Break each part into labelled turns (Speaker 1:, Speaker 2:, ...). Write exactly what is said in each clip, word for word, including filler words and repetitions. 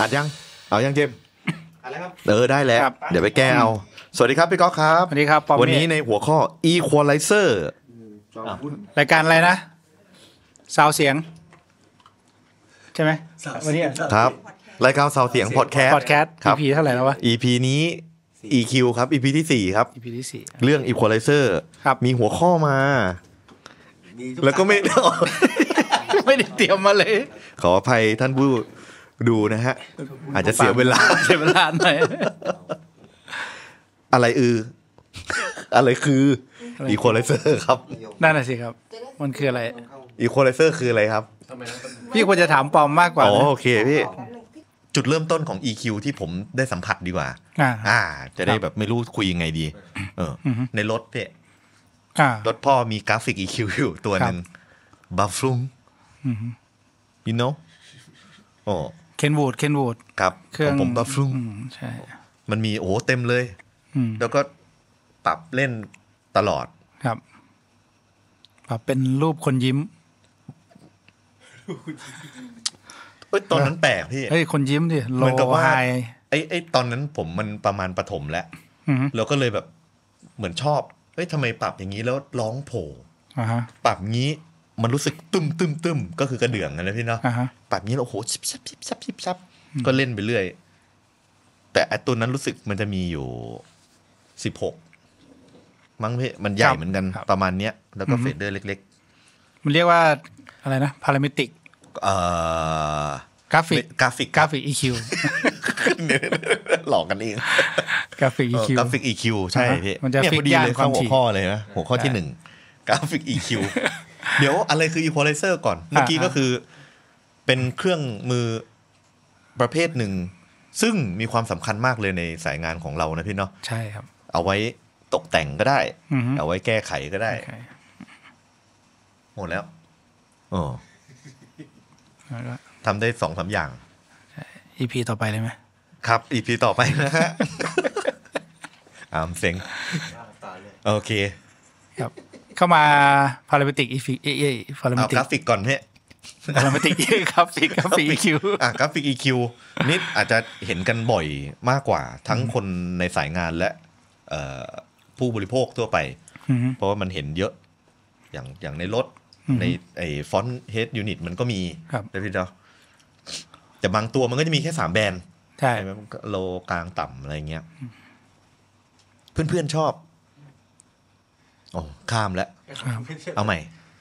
Speaker 1: อัดยังเอายังเจมอัดแล้วครับเออได้แล้วเดี๋ยวไปแก้เอาสวัสดีครับพี่ก๊อกครับ
Speaker 2: สวัสดีครับ
Speaker 1: วันนี้ในหัวข้อ Equalizer
Speaker 2: รายการอะไรนะซาวเสียงใช่ไหมวันนี้
Speaker 1: ครับรายการซาวเสียงพอดแคสต์
Speaker 2: พอดแคสต์ อี พี เท่าไหร่แล้ววะ
Speaker 1: อี พี นี้ อี คิว ครับ อี พี ที่สี่ครับ
Speaker 2: อี พี ที่สี่
Speaker 1: เรื่อง Equalizer มีหัวข้อมาแล้วก็ไม่
Speaker 2: ไม่ได้เตรียมมาเลย
Speaker 1: ขออภัยท่านผู้ดูนะฮะอาจจะเสียเวลา
Speaker 2: เสียเวลาหน่อย
Speaker 1: อะไรอืออะไรคือ Equalizer ครับ
Speaker 2: นั่นน่ะสิครับมันคืออะไร
Speaker 1: Equalizer คืออะไรครับ
Speaker 2: พี่ควรจะถามปอมมากกว่า
Speaker 1: อ๋อโอเคพี่จุดเริ่มต้นของ อี คิว ที่ผมได้สัมผัสดีกว่า
Speaker 2: อ่า
Speaker 1: อ่าจะได้แบบไม่รู้คุยยังไงดีเออในรถเนี่ยรถพ่อมีกราฟิก อี คิว อยู่ตัวนึงบัฟฟลุมyou know โอ้
Speaker 2: เคนวูดเคนวูด
Speaker 1: ครับของผมบัฟฟลุม
Speaker 2: ใช่
Speaker 1: มันมีโอ้เต็มเลยแล้วก็ปรับเล่นตลอด
Speaker 2: ครับปรับเป็นรูปคนยิ้ม
Speaker 1: เอ้ยตอนนั้นแปลกพี่
Speaker 2: เฮ้ยคนยิ้มดิ
Speaker 1: เหมือนกับว่าไอ้ไอ้ตอนนั้นผมมันประมาณประถมแล้วแล้วก็เลยแบบเหมือนชอบเฮ้ยทำไมปรับอย่างนี้แล้วร้องโผล่ปรับงี้มันรู้สึกตึมตึมตึมก็คือกระเดื่องนะพี่เนาะปรับงี้แล้วโอ้โหชิบชับชิบชับชิบชับก็เล่นไปเรื่อยแต่ไอ้ตัวนั้นรู้สึกมันจะมีอยู่สิบหกมั้งพี่มันใหญ่เหมือนกันประมาณเนี้ยแล้วก็เฟดเดอร์เล็ก
Speaker 2: ๆมันเรียกว่าอะไรนะพาราเมตริก
Speaker 1: เอ่
Speaker 2: อกราฟิก
Speaker 1: กราฟิก
Speaker 2: กราฟิก อี คิว
Speaker 1: หลอกกันเอง
Speaker 2: กราฟิก อี คิว
Speaker 1: กราฟิก อี คิว ใช่พี่
Speaker 2: มันจะฟิกย่านความถี่
Speaker 1: หัวข้อเลยนะหัวข้อที่หนึ่งกราฟิก อี คิว เดี๋ยวอะไรคือ Equalizer ก่อนเมื่อกี้ก็คือเป็นเครื่องมือประเภทหนึ่งซึ่งมีความสำคัญมากเลยในสายงานของเรานะพี่เนาะ
Speaker 2: ใช่ครับ
Speaker 1: เอาไว้ตกแต่งก็ได้เอาไว้แก้ไขก็ได้หมดแล้วโอ้ทำได้สองสามอย่าง
Speaker 2: อี พี ต่อไปเลยไหม
Speaker 1: ครับ อี พี ต่อไปนะฮะอามเซ็งโอเค
Speaker 2: ครับเข้ามาพาราเมตริกอีฟิกเอเอพาราเมตริก
Speaker 1: กราฟิกก่อนพี่
Speaker 2: พาราเมตริกกราฟิกกราฟิก อี คิว
Speaker 1: อ่ะกราฟิก อี คิว นี่อาจจะเห็นกันบ่อยมากกว่าทั้งคนในสายงานและผู้บริโภคทั่วไปเพราะว่ามันเห็นเยอะอย่างอย่างในรถในไอ้ฟอนต์เฮดยูนิตมันก็มีได้พี่เจ้าแต่บางตัวมันก็จะมีแค่สามแบรนด์
Speaker 2: ใช่
Speaker 1: ไหมโลกลางต่ำอะไรเงี้ยเพื่อนๆชอบโอ้ข้ามแล้วเอาใหม่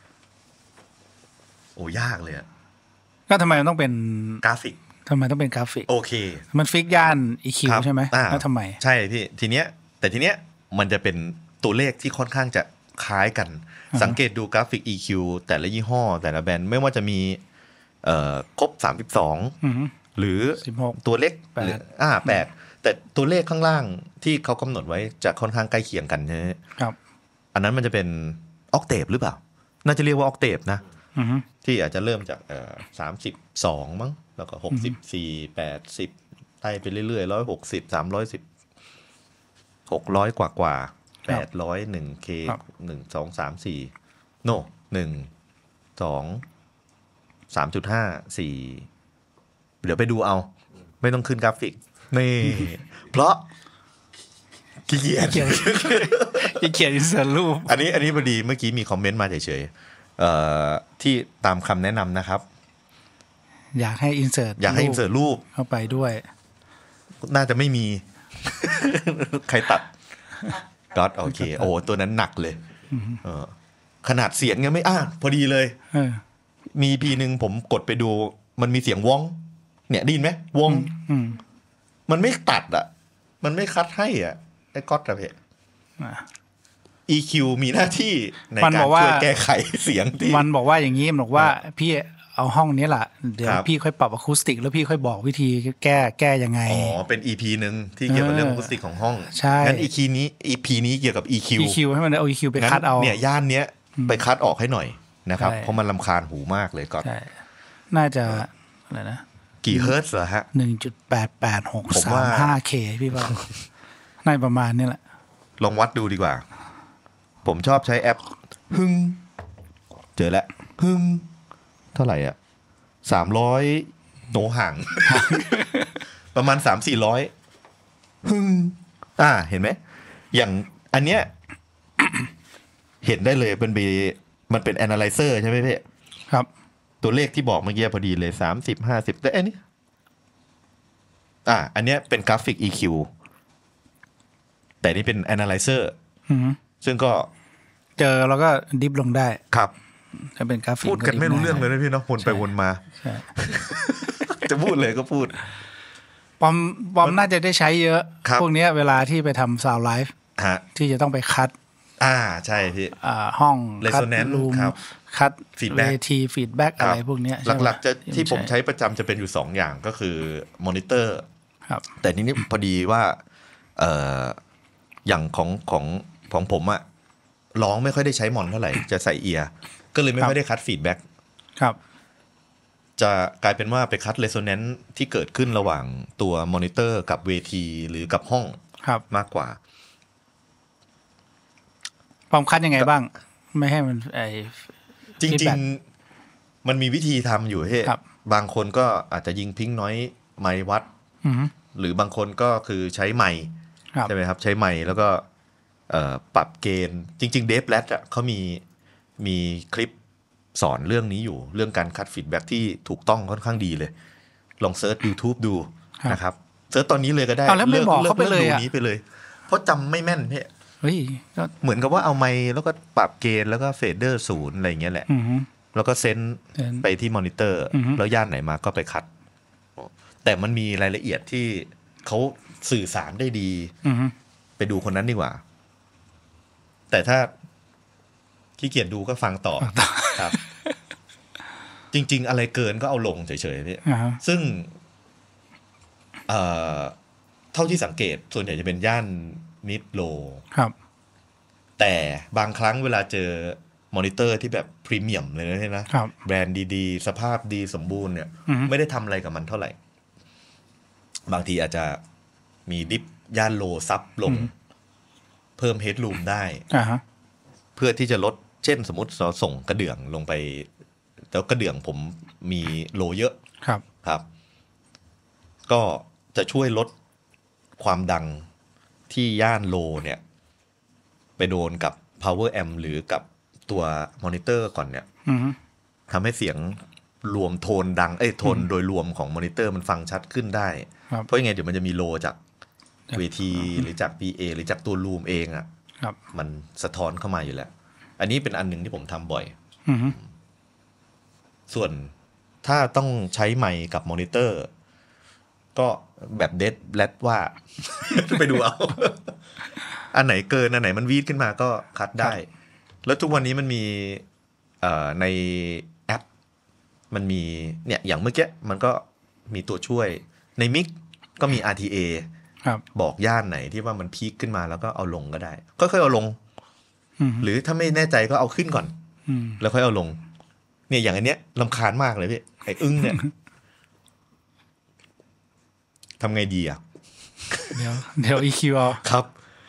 Speaker 1: โอ้ยากเลยอะ
Speaker 2: ก็ทำไมมันต้องเป็น
Speaker 1: กราฟิก
Speaker 2: ทำไมต้องเป็นกราฟิก
Speaker 1: โอเค
Speaker 2: มันฟิกย่าน อี คิว ใช่ไหมแล้วทำไม
Speaker 1: ใช่พี่ทีเนี้ยแต่ทีเนี้ยมันจะเป็นตัวเลขที่ค่อนข้างจะคล้ายกันสังเกตดูกราฟิก อี คิว แต่ละยี่ห้อแต่ละแบรนด์ไม่ว่าจะมีเอ่อครบสามสิบสองหรือตัวเลขหรืออ่าแปดแต่ตัวเลขข้างล่างที่เขากำหนดไว้จะค่อนข้างใกล้เคียงกันใช่ไหม
Speaker 2: ครับ
Speaker 1: อันนั้นมันจะเป็นออกเทฟหรือเปล่าน่าจะเรียกว่าออกเทฟนะที่อาจจะเริ่มจากเอ่อสามสิบสองมั้งแล้วก็หกสิบสี่แปดสิบไล่ไปเรื่อยๆหนึ่งร้อยหกสิบ สามร้อยสิบ หกร้อยกว่าๆแปดร้อย หนึ่งเค หนึ่ง สอง สาม สี่โน่หนึ่ง สอง สามจุดห้า สี่เดี๋ยวไปดูเอาไม่ต้องขึ้นกราฟิกนี่เพราะขี้เกียจ
Speaker 2: ขี้เกียจอินเสิร์ตรูป
Speaker 1: อันนี้อันนี้พอดีเมื่อกี้มีคอมเมนต์มาเฉยๆเอ่อที่ตามคำแนะนำนะครับ
Speaker 2: อยากให้อินเสิร์ต
Speaker 1: อยากให้อินเสิร์ตรูป
Speaker 2: เข้าไปด้วย
Speaker 1: น่าจะไม่มีใครตัดก็โอเคโอ้ตัวนั้นหนักเลยเออขนาดเสียงยังไม่อ่ะพอดีเลยมีพีนึงผมกดไปดูมันมีเสียงว้องเนี่ยได้ยินไหมวงมันไม่ตัดอ่ะมันไม่คัดให้อ่ะไอ้ก๊อตอะเพ่ อี คิว มีหน้าที่ในการช่วยแก้ไขเสียงที่
Speaker 2: มันบอกว่าอย่างนี้มันบอกว่าพี่เอาห้องนี้แหละเดี๋ยวพี่ค่อยปรับอะคูสติกแล้วพี่ค่อยบอกวิธีแก้แก้ยังไง
Speaker 1: อ๋อเป็น อี พี นึงที่เกี่ยวกับเรื่องอะคูสติกของห้อง
Speaker 2: ใช่
Speaker 1: งั้น อี พี นี้ อี พี นี้เกี่ยวกับ อี คิว
Speaker 2: อี คิว ให้มันเอา อี คิว ไปคัดเอา
Speaker 1: เนี่ยย่านเนี้ยไปคัดออกให้หน่อยนะครับเพราะมันรำคาญหูมากเลยก่อน
Speaker 2: น่าจะอะไรนะ
Speaker 1: กี่เฮิร์ตซ์เหรอฮะ
Speaker 2: หนึ่งจุดแปดแปดหกสามห้าเค พี่ว่าน่าประมาณนี้แหละ
Speaker 1: ลองวัดดูดีกว่าผมชอบใช้แอปฮึ่งเจอแล้วฮึ่งเท่าไหร่อ่ะสามร้อยโหนห่างประมาณ สามถึงสี่ร้อย ฮึ่งอ่าเห็นไหมอย่างอันเนี้ย เห็นได้เลยเป็นบีมันเป็น analyzer ใช่ไหมพี่
Speaker 2: ครับ
Speaker 1: ตัวเลขที่บอกเมื่อกี้พอดีเลยสามสิบ ห้าสิบแต่อันนี้อ่าอันเนี้ยเป็นกราฟิก อี คิว แต่นี่เป็น analyzer ซึ่งก็
Speaker 2: เจอแล้วก็ดิฟลงได้
Speaker 1: ครับ
Speaker 2: จะเป็นกราฟิก
Speaker 1: พูดกันไม่รู้เรื่องเลยนะพี่เนาะวนไปวนมาจะพูดเลยก็พูด
Speaker 2: ปอมปอมน่าจะได้ใช้เยอะพวกนี้เวลาที่ไปทำซาวด์ไลฟ์ที่จะต้องไปคัด
Speaker 1: อ่าใช่พี่
Speaker 2: อ่าห้อง
Speaker 1: คัดรูม
Speaker 2: คัดเวทีฟีดแบ็กอะไรพวกนี้
Speaker 1: หลักๆจะที่ผมใช้ประจำจะเป็นอยู่สองอย่างก็คือมอนิเตอร์แต่นี้นี่พอดีว่าเอ่ออย่างของของของผมอะร้องไม่ค่อยได้ใช้มอนเท่าไหร่จะใส่เอียร์ก็เลยไม่ค่อยได้คัดฟีดแบ็ก
Speaker 2: ครับ
Speaker 1: จะกลายเป็นว่าไปคัดเรโซแนนซ์ที่เกิดขึ้นระหว่างตัวมอนิเตอร์กับเวทีหรือกับห้องมากกว่า
Speaker 2: ปอมคัดยังไงบ้างไม่ให้มันไอ
Speaker 1: จริงๆมันมีวิธีทำอยู่เฮ้บางคนก็อาจจะยิงพิงน้อยไมค์วัดหรือบางคนก็คือใช้ไมค์ใช่ไหมครับใช้ไมค์แล้วก็ปรับเกณฑ์จริงๆเดฟแลดอ่ะเขามีมีคลิปสอนเรื่องนี้อยู่เรื่องการคัดฟีดแบ็กที่ถูกต้องค่อนข้างดีเลยลองเซิร์ช YouTube ดูนะครับเซิร์ชตอนนี้เลยก็ได้
Speaker 2: เลิกบอกเขาไปเลย
Speaker 1: อ่ะนี้ไปเลยเพราะจำไม่แม่นพี่
Speaker 2: เฮ้ย
Speaker 1: เหมือนกับว่าเอาไมค์แล้วก็ปรับเกณฑ์แล้วก็เฟดเดอร์ศูนย์อะไรอย่างเงี้ยแหละแล้วก็เซนไปที่มอนิเตอร์แล้วย่านไหนมาก็ไปคัดแต่มันมีรายละเอียดที่เขาสื่อสารได้ดีไปดูคนนั้นดีกว่าแต่ถ้าขี้เกียจดูก็ฟังต่อครับจริงๆอะไรเกินก็เอาลงเฉยๆพี่ซึ่งเอ่อเท่าที่สังเกตส่วนใหญ่จะเป็นย่านมิดโล
Speaker 2: ครับ
Speaker 1: แต่บางครั้งเวลาเจอมอนิเตอร์ที่แบบพรีเมียมเลยนะนะแบรนด์ดีๆสภาพดีสมบูรณ์เนี่ยไม่ได้ทำอะไรกับมันเท่าไหร่บางทีอาจจะมีดิฟย่านโลซับลงเพิ่มเฮดรูมได้เพื่อที่จะลดเช่นสมมติเราส่งกระเดื่องลงไปแล้วกระเดื่องผมมีโลเยอะ
Speaker 2: ครับ
Speaker 1: ครับก็จะช่วยลดความดังที่ย่านโลเนี่ยไปโดนกับ power amp หรือกับตัวมอนิเตอร์ก่อนเนี่ยทำให้เสียงรวมโทนดังเอ้ยโทนโดยรวมของมอนิเตอร์มันฟังชัดขึ้นได้เพราะยังไงเดี๋ยวมันจะมีโลจากเวทีหรือจาก พี เอ หรือจากตัวรูมเองอ่ะมันสะท้อนเข้ามาอยู่แล้วอันนี้เป็นอันหนึ่งที่ผมทำบ่อยส่วนถ้าต้องใช้ไมค์กับมอนิเตอร์ก็แบบเดดแลดว่า ไปดูเอา อันไหนเกินอันไหนมันวีดขึ้นมาก็คัดได้แล้วทุกวันนี้มันมีในแอปมันมีเนี่ยอย่างเมื่อกี้มันก็มีตัวช่วยในมิกก็มี อาร์ ที เอ บอกย่านไหนที่ว่ามันพีคขึ้นมาแล้วก็เอาลงก็ได้ค่อยๆเอาลงหรือถ้าไม่แน่ใจก็เอาขึ้นก่อนแล้วค่อยเอาลงเนี่ยอย่างอันเนี้ยรำคาญมากเลยพี่ไอ้อึ้งเนี่ยทำไงดีอ่ะ
Speaker 2: เดี๋ยวเดี๋ยว อี คิว เอา
Speaker 1: ครับ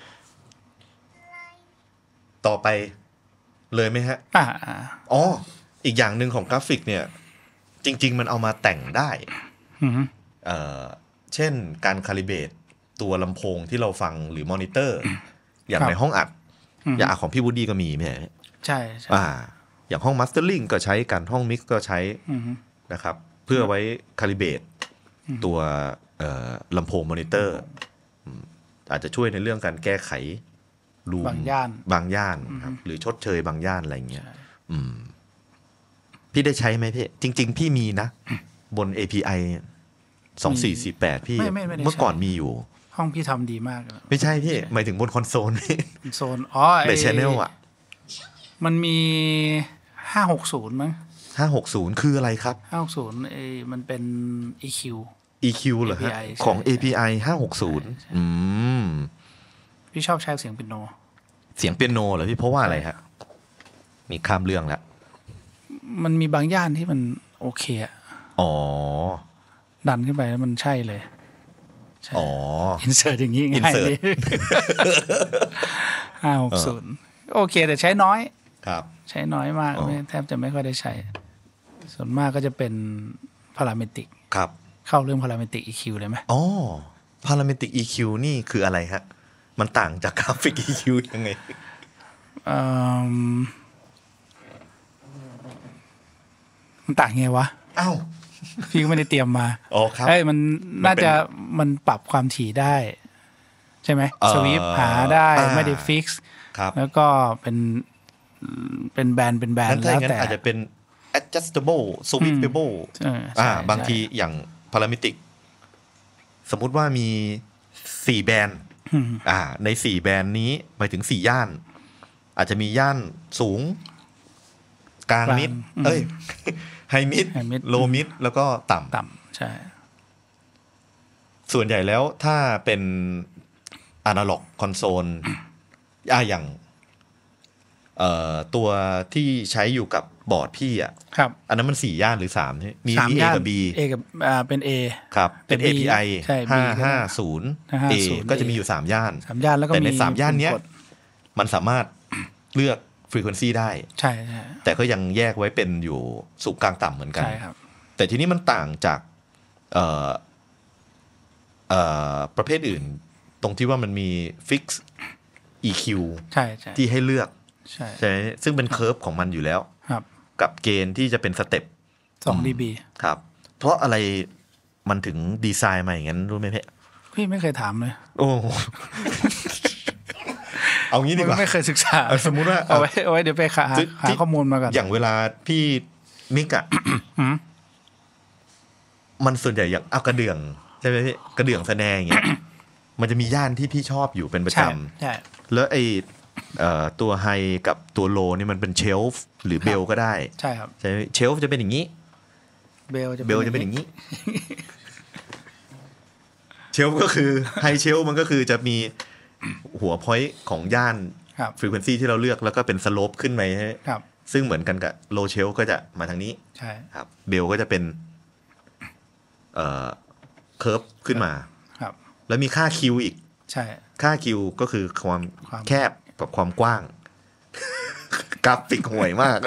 Speaker 1: ต่อไปเลยไหมฮะ
Speaker 2: อ่า
Speaker 1: อ๋ออีกอย่างหนึ่งของกราฟิกเนี่ยจริงๆมันเอามาแต่งได้เอ่อเช่นการคาลิเบรตตัวลำโพงที่เราฟังหรือมอนิเตอร์อย่างในห้องอัดอย่างของพี่วูดดี้ก็มีไหม
Speaker 2: ใช่ใช่
Speaker 1: อ่าอย่างห้องมาสเตอร์ลิงก็ใช้กันห้องมิกซ์ก็ใช้นะครับเพื่อไว้คาลิเบรตตัวลำโพงมอนิเตอร์อาจจะช่วยในเรื่องการแก้ไขรูม
Speaker 2: บางย่าน
Speaker 1: บางย่านครับหรือชดเชยบางย่านอะไรเงี้ยพี่ได้ใช้ไหมพี่จริงๆพี่มีนะบน เอ พี ไอ สองสี่สี่แปดพี่เมื่อก่อนมีอยู่
Speaker 2: ห้องพี่ทำดีมาก
Speaker 1: ไม่ใช่พี่หมายถึงบนคอนโซลพี่
Speaker 2: โซนอ๋อ
Speaker 1: ใน channel อ่ะ
Speaker 2: มันมีห้าหกศูนย์มั้ง
Speaker 1: ห้าหกศูนย์คืออะไรครับ
Speaker 2: ห้าหกศูนย์เอมันเป็น อี คิว
Speaker 1: อี คิว เหรอฮะของ เอ พี ไอ ห้าหกศูนย์อืม
Speaker 2: พี่ชอบใช้เสียงเปียโน
Speaker 1: เสียงเปียโนเหรอพี่เพราะว่าอะไรฮะมีข้ามเรื่องแล้ว
Speaker 2: มันมีบางย่านที่มันโอเคอ่ะ
Speaker 1: อ๋อ
Speaker 2: ดันขึ้นไปแล้วมันใช่เลย
Speaker 1: อ๋อ
Speaker 2: อินเสิร์ตอย่างนี้ง่ายดีห้าหกศูนย์โอเคแต่ใช้น้อย
Speaker 1: ครับ
Speaker 2: ใช้น้อยมากแทบจะไม่ค่อยได้ใช้ส่วนมากก็จะเป็นพาราเมตริก
Speaker 1: ครับ
Speaker 2: เข้าเรื่อง Parametric อี คิว เลยไหม
Speaker 1: อ๋อ Parametric อี คิว นี่คืออะไรฮะมันต่างจาก Graphic อี คิว ยังไง
Speaker 2: มันต่างไงวะ
Speaker 1: อ้าว
Speaker 2: พี่ก็ไม่ได้เตรียมมา
Speaker 1: อ๋อครับ
Speaker 2: เอ้ยมันน่าจะมันปรับความถี่ได้ใช่ไหมสวีปหาได้ไม่ได้ฟิกซ์แล้วก็เป็นเป็นแบนเป็นแบนแล้วแต่
Speaker 1: อาจจะเป็น adjustable sweepable อ่าบางทีอย่าง parametric สมมุติว่ามีสี่แบนอ่าในสี่แบนนี้หมายถึงสี่ย่านอาจจะมีย่านสูงกลางมิดเอ้ยไฮมิดโลมิดแล้วก็ต่ำ
Speaker 2: ต่ำใช่
Speaker 1: ส่วนใหญ่แล้วถ้าเป็นอนาล็อกคอนโซลอ่าอย่างเอ่อตัวที่ใช้อยู่กับบอร์ดพี่อ่ะ
Speaker 2: ครับ
Speaker 1: อันนั้นมันสี่ย่านหรือสามใช่มี
Speaker 2: A
Speaker 1: กับ B
Speaker 2: A กับอ่าเป็น A
Speaker 1: ครับเป็น เอ พี ไอ ห้าห้าศูนย์ A ก็จะมีอยู่สามย่าน
Speaker 2: สามย่านแล้วก็
Speaker 1: แต่ในสามย่านเนี้ยมันสามารถเลือก frequency ได้
Speaker 2: ใช่ใช่
Speaker 1: แต่ก็ยังแยกไว้เป็นอยู่สูงกลางต่ำเหมือนกัน
Speaker 2: ใช่ครับ
Speaker 1: แต่ทีนี้มันต่างจากเอ่อเอ่อประเภทอื่นตรงที่ว่ามันมี fix อี คิว
Speaker 2: ใช่ใช่
Speaker 1: ที่ให้เลือก
Speaker 2: ใช่
Speaker 1: ใช่ซึ่งเป็นเคอร์ฟของมันอยู่แล้ว
Speaker 2: ครับ
Speaker 1: กับเกณฑ์ที่จะเป็นสเต็ป
Speaker 2: สอง ดี บี
Speaker 1: ครับเพราะอะไรมันถึงดีไซน์มาอย่างนั้นรู้ไหมพี่
Speaker 2: พี่ไม่เคยถามเลย
Speaker 1: โอ้เอางี้ดีกว่า
Speaker 2: ไม่เคยศึกษา
Speaker 1: สมมุติว่า
Speaker 2: เอาไว้เอาไว้เดี๋ยวไปหาหาข้อมูลมาก่อน
Speaker 1: อย่างเวลาพี่มิกอะมันส่วนใหญ่อย่างเอากระเดื่องใช่ไหมพี่กระเดื่องแสดงอย่างเงี้ยมันจะมีย่านที่พี่ชอบอยู่เป็นประจ
Speaker 2: ำใช่
Speaker 1: แล้วไอตัวไฮกับตัวโลนี่มันเป็นเชลฟ์หรือเบลก็ได้
Speaker 2: ใช่ครับ
Speaker 1: ใช่เชลฟ์จะเป็นอย่างนี้
Speaker 2: เบลจะ
Speaker 1: เบลจะเป็นอย่างนี้เชลฟ์ก็คือไฮเชลฟ์มันก็คือจะมีหัวพอยต์ของย่านฟรีเควนซีที่เราเลือกแล้วก็เป็นสโลปขึ้นไป
Speaker 2: ครับ
Speaker 1: ซึ่งเหมือนกันกับโลเชลฟ์ก็จะมาทางนี้
Speaker 2: ใช่
Speaker 1: ครับเบลก็จะเป็นเอ่อเคิร์ฟขึ้นมา
Speaker 2: ครับ
Speaker 1: แล้วมีค่าคิวอีก
Speaker 2: ใช่
Speaker 1: ค่าคิวก็คือความแคบกับความกว้างกราฟิกห่วยมาก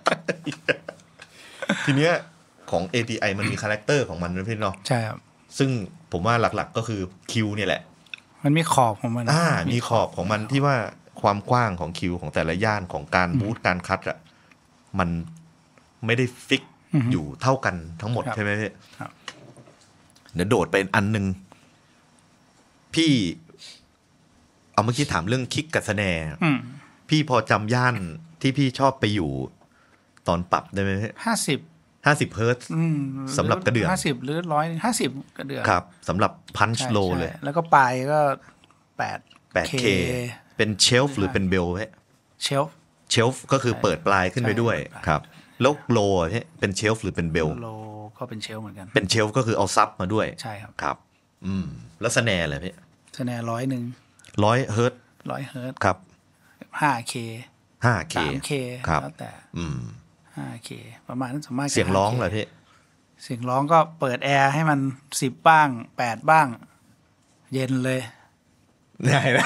Speaker 1: ทีเนี้ยของ เอ พี ไอ มันมีคาแรคเตอร์ของมันนะพี่เนาะ
Speaker 2: ใช่ครับ
Speaker 1: ซึ่งผมว่าหลักๆก็คือคิวเนี่ยแหละ
Speaker 2: มันมีขอบของมัน
Speaker 1: อ่ามีขอบของมันที่ว่าความกว้างของคิวของแต่ละย่านของการบูทการคัทอ่ะมันไม่ได้ฟิกอยู่เท่ากันทั้งหมดใช่ไหมพี่เดี๋ยวโดดไปอันนึงพี่เอาเมื่อกี้ถามเรื่องคิกกับสแนร์พี่พอจำย่านที่พี่ชอบไปอยู่ตอนปรับได้ไหม
Speaker 2: ห้าสิบ
Speaker 1: ห้าสิบเฮิร์ตซ์สำหรับกระเดื่อง
Speaker 2: ห้าสิบหรือร้อยห้าสิบกระเดื่อง
Speaker 1: ครับสำหรับพันช์โลเลย
Speaker 2: แล้วก็ปลายก็แปด
Speaker 1: แปดเค เป็นเชลฟ์หรือเป็นเบลไหม
Speaker 2: เชลฟ์
Speaker 1: เชลฟ์ก็คือเปิดปลายขึ้นไปด้วยครับแล้วโลเนี่ยเป็นเชลฟ์หรือเป็นเบล
Speaker 2: โลก็เป็นเชลฟ์เหมือนกัน
Speaker 1: เป็นเชลฟ์ก็คือเอาซับมาด้วย
Speaker 2: ใช่ครับ
Speaker 1: ครับอืมแล้วสแนร์อะไรพี่
Speaker 2: สแนร์ร้อยหนึ่ง
Speaker 1: ร้อยเฮิร์ตซ์
Speaker 2: ร้อยเฮิร์ตซ์
Speaker 1: ครับ
Speaker 2: ห้าเค
Speaker 1: ห้าเค
Speaker 2: สามเคแล้วแต่
Speaker 1: อืม
Speaker 2: ห้าเคประมาณนั้นสมมติ
Speaker 1: เสียงร้องเหรอพี่
Speaker 2: เสียงร้องก็เปิดแอร์ให้มันสิบบ้างแปดบ้างเย็นเลย
Speaker 1: ได้ได้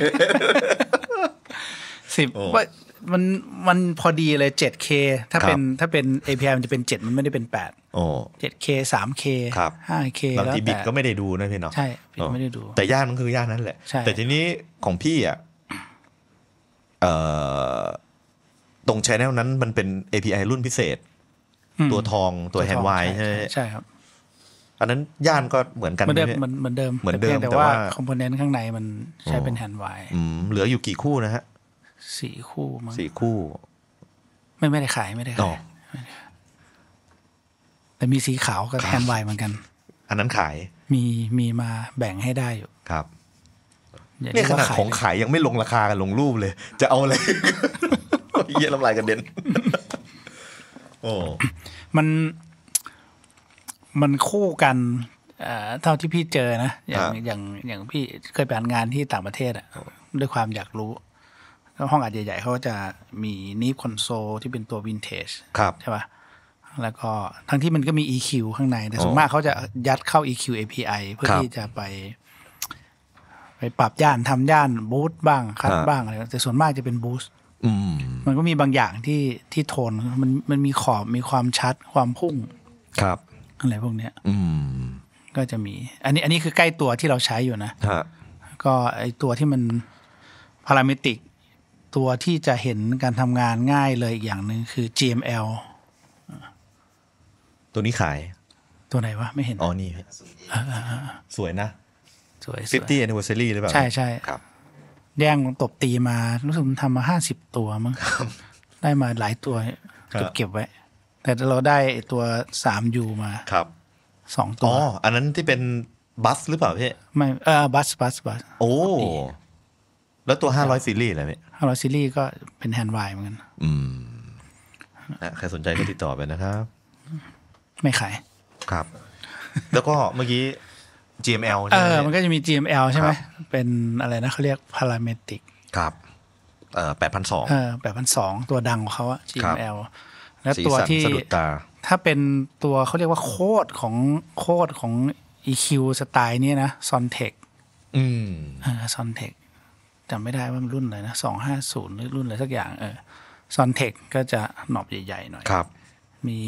Speaker 2: สิบมันมันพอดีเลย เจ็ดเค ถ้าเป็นถ้าเป็น เอ พี ไอ มันจะเป็นเจ็ดมันไม่ได้เป็นแปด
Speaker 1: โอ้
Speaker 2: เจ็ดเค สามเค ห้าเค
Speaker 1: บางทีบิดก็ไม่ได้ดูนะพี่เนาะ
Speaker 2: ใช่บิดไม่ได้ดู
Speaker 1: แต่ย่านมันคือย่านนั้นแหละแต่ทีนี้ของพี่อ่ะเอ่อตรง channel นั้นมันเป็น เอ พี ไอ รุ่นพิเศษตัวทองตัวแฮนด์ไวใช่ไหม
Speaker 2: ใช่ครับ
Speaker 1: อันนั้นย่านก็เหมือนกัน
Speaker 2: เหมือนเดิมเหมือนเดิม
Speaker 1: เหมือนเดิม
Speaker 2: แต่ว่าคอมโพเนนต์ข้างในมันใช้เป็นแฮนด์ไว
Speaker 1: เหลืออยู่กี่คู่นะฮะ
Speaker 2: สี่คู่มั้ง
Speaker 1: สี่คู่
Speaker 2: ไม่ไม่ได้ขายไม่ได้ขายแต่มีสีขาวกับแฮนด์ไวเหมือนกัน
Speaker 1: อันนั้นขาย
Speaker 2: มีมีมาแบ่งให้ได้อยู่
Speaker 1: ครับนี่ขนาดของขายยังไม่ลงราคากันลงรูปเลยจะเอาอะไรเยี่ยน้ำลายกันเด่นโอ้
Speaker 2: มันมันคู่กันเท่าที่พี่เจอนะอย่างอย่างอย่างพี่เคยไปงานที่ต่างประเทศอ่ะด้วยความอยากรู้ห้องอัดใหญ่ๆเขาจะมีนีฟคอนโซลที่เป็นตัววินเทจใช่ป่ะแล้วก็ทั้งที่มันก็มี อี คิว ข้างในแต่ส่วนมากเขาจะยัดเข้า อี คิว เอ พี ไอ เพื่อที่จะไปไปปรับย่านทำย่านบูสต์บ้างคัดบ้างอะไรแต่ส่วนมากจะเป็นบูสต์มันก็มีบางอย่างที่ที่โทนมันมันมีขอบมีความชัดความพุ่ง
Speaker 1: ครับ
Speaker 2: อะไรพวกเนี้ย
Speaker 1: อืม
Speaker 2: ก็จะมีอันนี้อันนี้คือใกล้ตัวที่เราใช้อยู่นะก็ไอตัวที่มันพาราเมตริกตัวที่จะเห็นการทำงานง่ายเลยอีกอย่างหนึ่งคือ จี เอ็ม แอล
Speaker 1: ตัวนี้ขาย
Speaker 2: ตัวไหนวะไม่เห็น
Speaker 1: อ๋อนี่สวยนะ
Speaker 2: สวย
Speaker 1: ห้าสิบ anniversary หรือเปล่า
Speaker 2: ใช่ใช่
Speaker 1: ครับ
Speaker 2: แย่งตบตีมารู้สึกมันทำมาห้าสิบตัวมั้งได้มาหลายตัวเก็บเก็บไว้แต่เราได้ตัว สามยู มา
Speaker 1: ครับ
Speaker 2: สองตัว
Speaker 1: อ๋ออันนั้นที่เป็นบัสหรือเปล่าพี่
Speaker 2: ไม่เออบัสบัสบัส
Speaker 1: โอ้แล้วตัวห้าร้อยซีรีส์อะไรพี่
Speaker 2: ห้าร้อยซีรีส์ก็เป็นแฮนด์ไวน์เหมือนกัน
Speaker 1: อืมนะใครสนใจก็ติดต่อไปนะครับ
Speaker 2: ไม่ขาย
Speaker 1: ครับแล้วก็เมื่อกี้ จี เอ็ม แอล
Speaker 2: เออมันก็จะมี จี เอ็ม แอล ใช่ไหมเป็นอะไรนะเขาเรียก parametric
Speaker 1: ครับเอ่อ แปดพันสองร้อย
Speaker 2: เออ แปดพันสองร้อย ตัวดังของเขาอะ จี เอ็ม แอล แล้วตัวที่ถ้าเป็นตัวเขาเรียกว่าโคดของโคดของ อี คิว สไตล์นี้นะ Sontec
Speaker 1: อืม
Speaker 2: เออ Sontec จำไม่ได้ว่ามันรุ่นอะไรนะสองห้าศูนย์หรือรุ่นอะไรสักอย่างเออ Sontec ก็จะหนอบใหญ่ๆหน่อย
Speaker 1: ครับ
Speaker 2: มี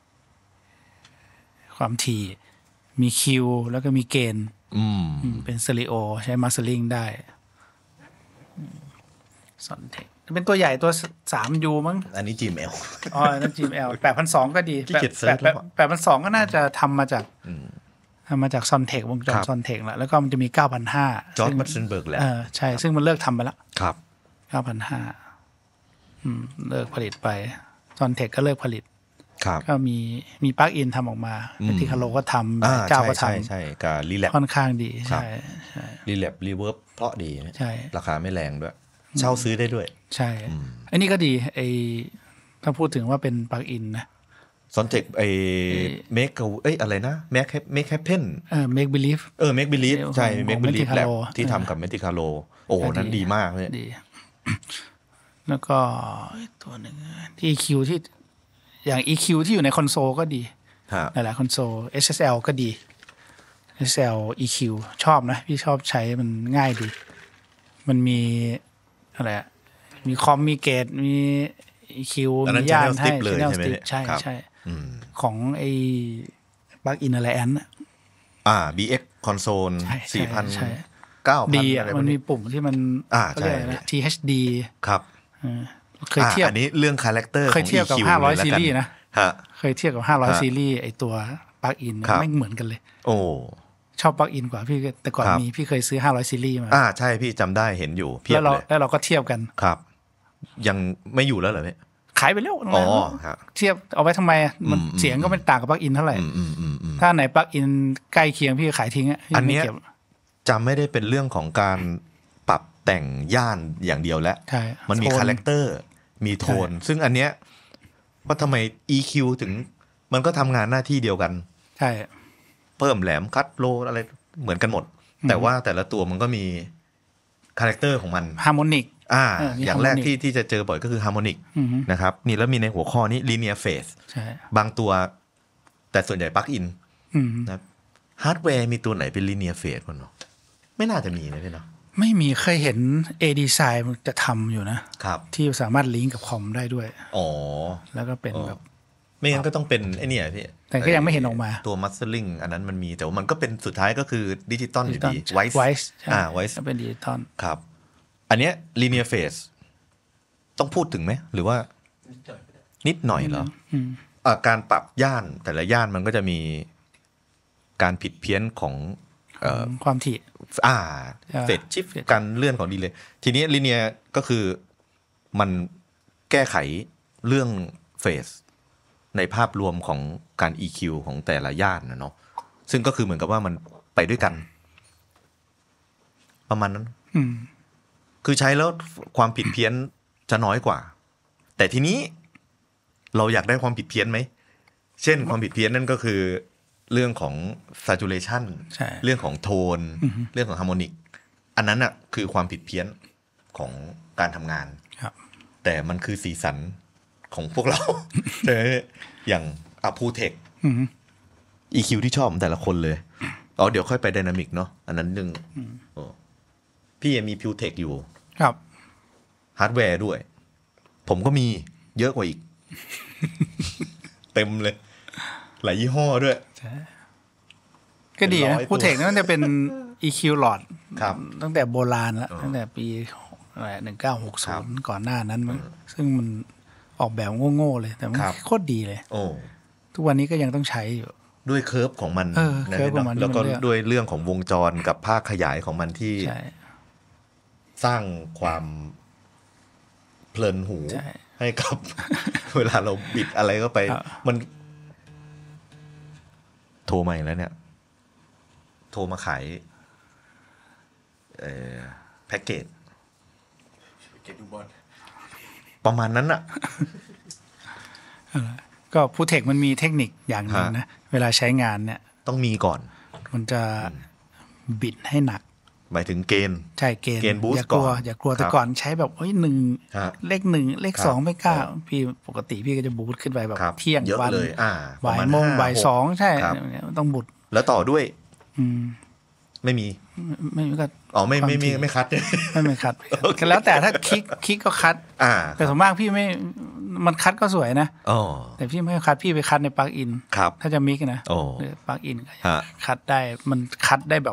Speaker 2: ความถี่มีคิวแล้วก็มีเกณฑ์เป็นสเตอริโอใช้มาสเตอริงได้ซอนเทคเป็นตัวใหญ่ตัว สามยู มั้ง
Speaker 1: อันนี้ จี เอ็ม แอล
Speaker 2: อ๋อนั่น จี เอ็ม แอล แปดพันสองร้อย ก็ดีแปดพันสองร้อยก็น่าจะทำมาจากทำมาจากซอนเทควงจรซอนเทคแล้วแล้วก็มันจะมี เก้าพันห้าร้อย
Speaker 1: จอร์จมัตเซนเบิร์กแหละ
Speaker 2: เออใช่ซึ่งมันเลิกทำไปแล้ว
Speaker 1: ครับ
Speaker 2: เก้าพันห้าร้อย อืมเลิกผลิตไปซอนเทคก็เลิกผลิตก็มีมีปลั๊กอินทำออกมาที่คาโลก็ทำเจ้าก็ทำ
Speaker 1: ใช่ใช่กับรีแลป
Speaker 2: ค่อนข้างดีใช่ใช่
Speaker 1: รีแลปรีเวิร์บเพราะดี
Speaker 2: ใช่
Speaker 1: ราคาไม่แรงด้วยเช่าซื้อได้ด้วย
Speaker 2: ใช่อันนี้ก็ดีไอถ้าพูดถึงว่าเป็นปลั๊กอินนะ
Speaker 1: ซอนเทคไอเมคเอ้ยอะไรนะเมคเมคแฮปเพน
Speaker 2: เออเมคบิลีฟ
Speaker 1: เออเมคบิลีฟใช่เมคบิลีฟแลบที่ทำกับเมทิคาโลโอ้นั้นดีมากเลย
Speaker 2: ดีแล้วก็ตัวหนึ่งที่ อี คิว ที่อย่าง อี คิว ที่อยู่ในคอนโซลก็ดีหลายๆคอนโซล เอส เอส แอล ก็ดี เอส แอล อี คิว ชอบนะพี่ชอบใช้มันง่ายดีมันมีอะไรอะมีคอมมีเกตมี อี คิว มีย่านให้ Channel Strip ใช่ใช่ของไอ้ปลั๊กอินอะไรแอน
Speaker 1: อ่า บี เอ็กซ์ Console สี่พัน เก้าพัน
Speaker 2: ดีอ่ะมันมีปุ่มที่มันเขาเรียกอะไรนะ ที เอช ดี
Speaker 1: ครับ
Speaker 2: เคยเทียบ
Speaker 1: อันนี้เรื่องคาแรคเตอร์
Speaker 2: เคยเทียบกับห้าร้อยซีรีส์นะเคยเทียบกับห้าร้อยซีรีส์ไอตัวปลั๊กอินไม่เหมือนกันเลย
Speaker 1: โอ้
Speaker 2: ชอบปลั๊กอินกว่าพี่แต่ก่อนมีพี่เคยซื้อห้าร้อยซีรีส์มา
Speaker 1: อ่าใช่พี่จำได้เห็นอยู่เพียบเลย
Speaker 2: แล้วเราก็เทียบกัน
Speaker 1: ครับยังไม่อยู่แล้วเหรอเนี่ย
Speaker 2: ขายไปแล้ว
Speaker 1: อ๋อ
Speaker 2: เทียบเอาไว้ทำไมมันเสียงก็ไม่ต่างกับปลั๊กอินเท่าไหร่ถ้าไหนปลั๊กอินใกล้เคียงพี่ขายทิ้งอ่ะ
Speaker 1: อันนี้จำไม่ได้เป็นเรื่องของการปรับแต่งย่านอย่างเดียวแล้วมันมีคาแรคเตอร์มีโทนซึ่งอันเนี้ยว่าทำไม อี คิว ถึงมันก็ทำงานหน้าที่เดียวกัน
Speaker 2: ใช่
Speaker 1: เพิ่มแหลมคัดโลอะไรเหมือนกันหมดแต่ว่าแต่ละตัวมันก็มีคาแรคเตอร์ของมัน
Speaker 2: ฮาร์โมนิก
Speaker 1: อ่าอย่างแรกที่ที่จะเจอบ่อยก็คือฮาร์โมนิกนะครับนี่แล้วมีในหัวข้อนี้ลีเนียร์เฟสบางตัวแต่ส่วนใหญ่ปลั๊กอินนะฮาร์ดแวร์มีตัวไหนเป็นลีเนียร์เฟสมั้งเนาะไม่น่าจะมีนะพี่เนาะ
Speaker 2: ไม่มีเคยเห็น A Design มันจะทำอยู่นะครับที่สามารถลิงก์กับคอมได้ด้วย
Speaker 1: อ๋อ
Speaker 2: แล้วก็เป็นแบบ
Speaker 1: ไม่งั้นก็ต้องเป็นไอ้นี่พี่
Speaker 2: แต่ก็ยังไม่เห็นออกมา
Speaker 1: ตัวมัสเตอร์ลิงอันนั้นมันมีแต่ว่ามันก็เป็นสุดท้ายก็คือดิจิตอลอยู่ดี
Speaker 2: ไวส์
Speaker 1: อ่าไวส์
Speaker 2: เป็นดิจิตอล
Speaker 1: ครับอันเนี้ย linear phase ต้องพูดถึงไหมหรือว่านิดหน่อยเหรออ่าการปรับย่านแต่ละย่านมันก็จะมีการผิดเพี้ยนของเอ่อ
Speaker 2: ความถี่
Speaker 1: อ่าเฟสชิฟการเลื่อนของดีเลยทีนี้ linear ก็คือมันแก้ไขเรื่องเฟสในภาพรวมของการ อี คิว ของแต่ละย่านนะเนาะซึ่งก็คือเหมือนกับว่ามันไปด้วยกันประมาณนั้นคือใช้แล้วความผิดเพี้ยนจะน้อยกว่าแต่ทีนี้เราอยากได้ความผิดเพี้ยนไหมเช่นความผิดเพี้ยนนั่นก็คือเรื่องของ saturation เรื่องของโทนเรื่องของฮาร์โมนิกอันนั้นอ่ะคือความผิดเพี้ยนของการทำงานแต่มันคือสีสันของพวกเราใช่ไหมอย่างอะพูเทค อี คิว ที่ชอบแต่ละคนเลยอ๋อเดี๋ยวค่อยไปไดนามิกเนาะอันนั้นนึงพี่ยังมีพิวเทคอยู่
Speaker 2: ครับ
Speaker 1: ฮาร์ดแวร์ด้วยผมก็มีเยอะกว่าอีก เต็มเลยหลายยี่ห้อด้วย
Speaker 2: ก็ดีนะพูเทคนั่นจะเป็น อี คิว หลอด
Speaker 1: ครับ
Speaker 2: ตั้งแต่โบราณแล้วตั้งแต่ปีอะไรหนึ่งเก้าหกศูนย์ก่อนหน้านั้นมันซึ่งมันออกแบบโง่ๆเลยแต่มันโคตรดีเลยทุกวันนี้ก็ยังต้องใช้อยู่
Speaker 1: ด้วยเคิร์ฟของมัน
Speaker 2: เออเคิร์ฟของมัน
Speaker 1: แล้วก็ด้วยเรื่องของวงจรกับภาคขยายของมันที่สร้างความเพลินหูให้กับ เวลาเราบิดอะไรก็ไปมันโทรมาอีกแล้วเนี่ยโทรมาขายเอ่อแพ็กเกจประมาณนั้นอะ
Speaker 2: ก็พูเทคมันมีเทคนิคอย่างหนึ่งนะเวลาใช้งานเนี่ย
Speaker 1: ต้องมีก่อน
Speaker 2: มันจะบิดให้หนัก
Speaker 1: หมายถึงเกณฑ์
Speaker 2: ใช่เกณฑ์
Speaker 1: เกณฑ์บูสต์
Speaker 2: อย่ากลัวอย่ากลัวแต่ก่อนใช้แบบเฮ้ยหนึ่งเลขหนึ่งเลขสองไม่กล้าพี่ปกติพี่ก็จะบูสต์ขึ้นไปแบบเที่ยงวันบ่ายโมงบ่ายสองใช่ต้องบุด
Speaker 1: แล้วต่อด้วยไม่มี
Speaker 2: ไม่ก็
Speaker 1: อ๋อไม่ไม่ไม่ไม่คัด
Speaker 2: ไม่ไม่คัดแล้วแต่ถ้าคลิกคลิกก็คัดแต่ส่วนมากพี่ไม่มันคัดก็สวยนะแต่พี่ไม่คัดพี่ไปคัดในปลั๊กอินถ้าจะมิกนะปลั๊กอินคัดได้มันคัดได้แบบ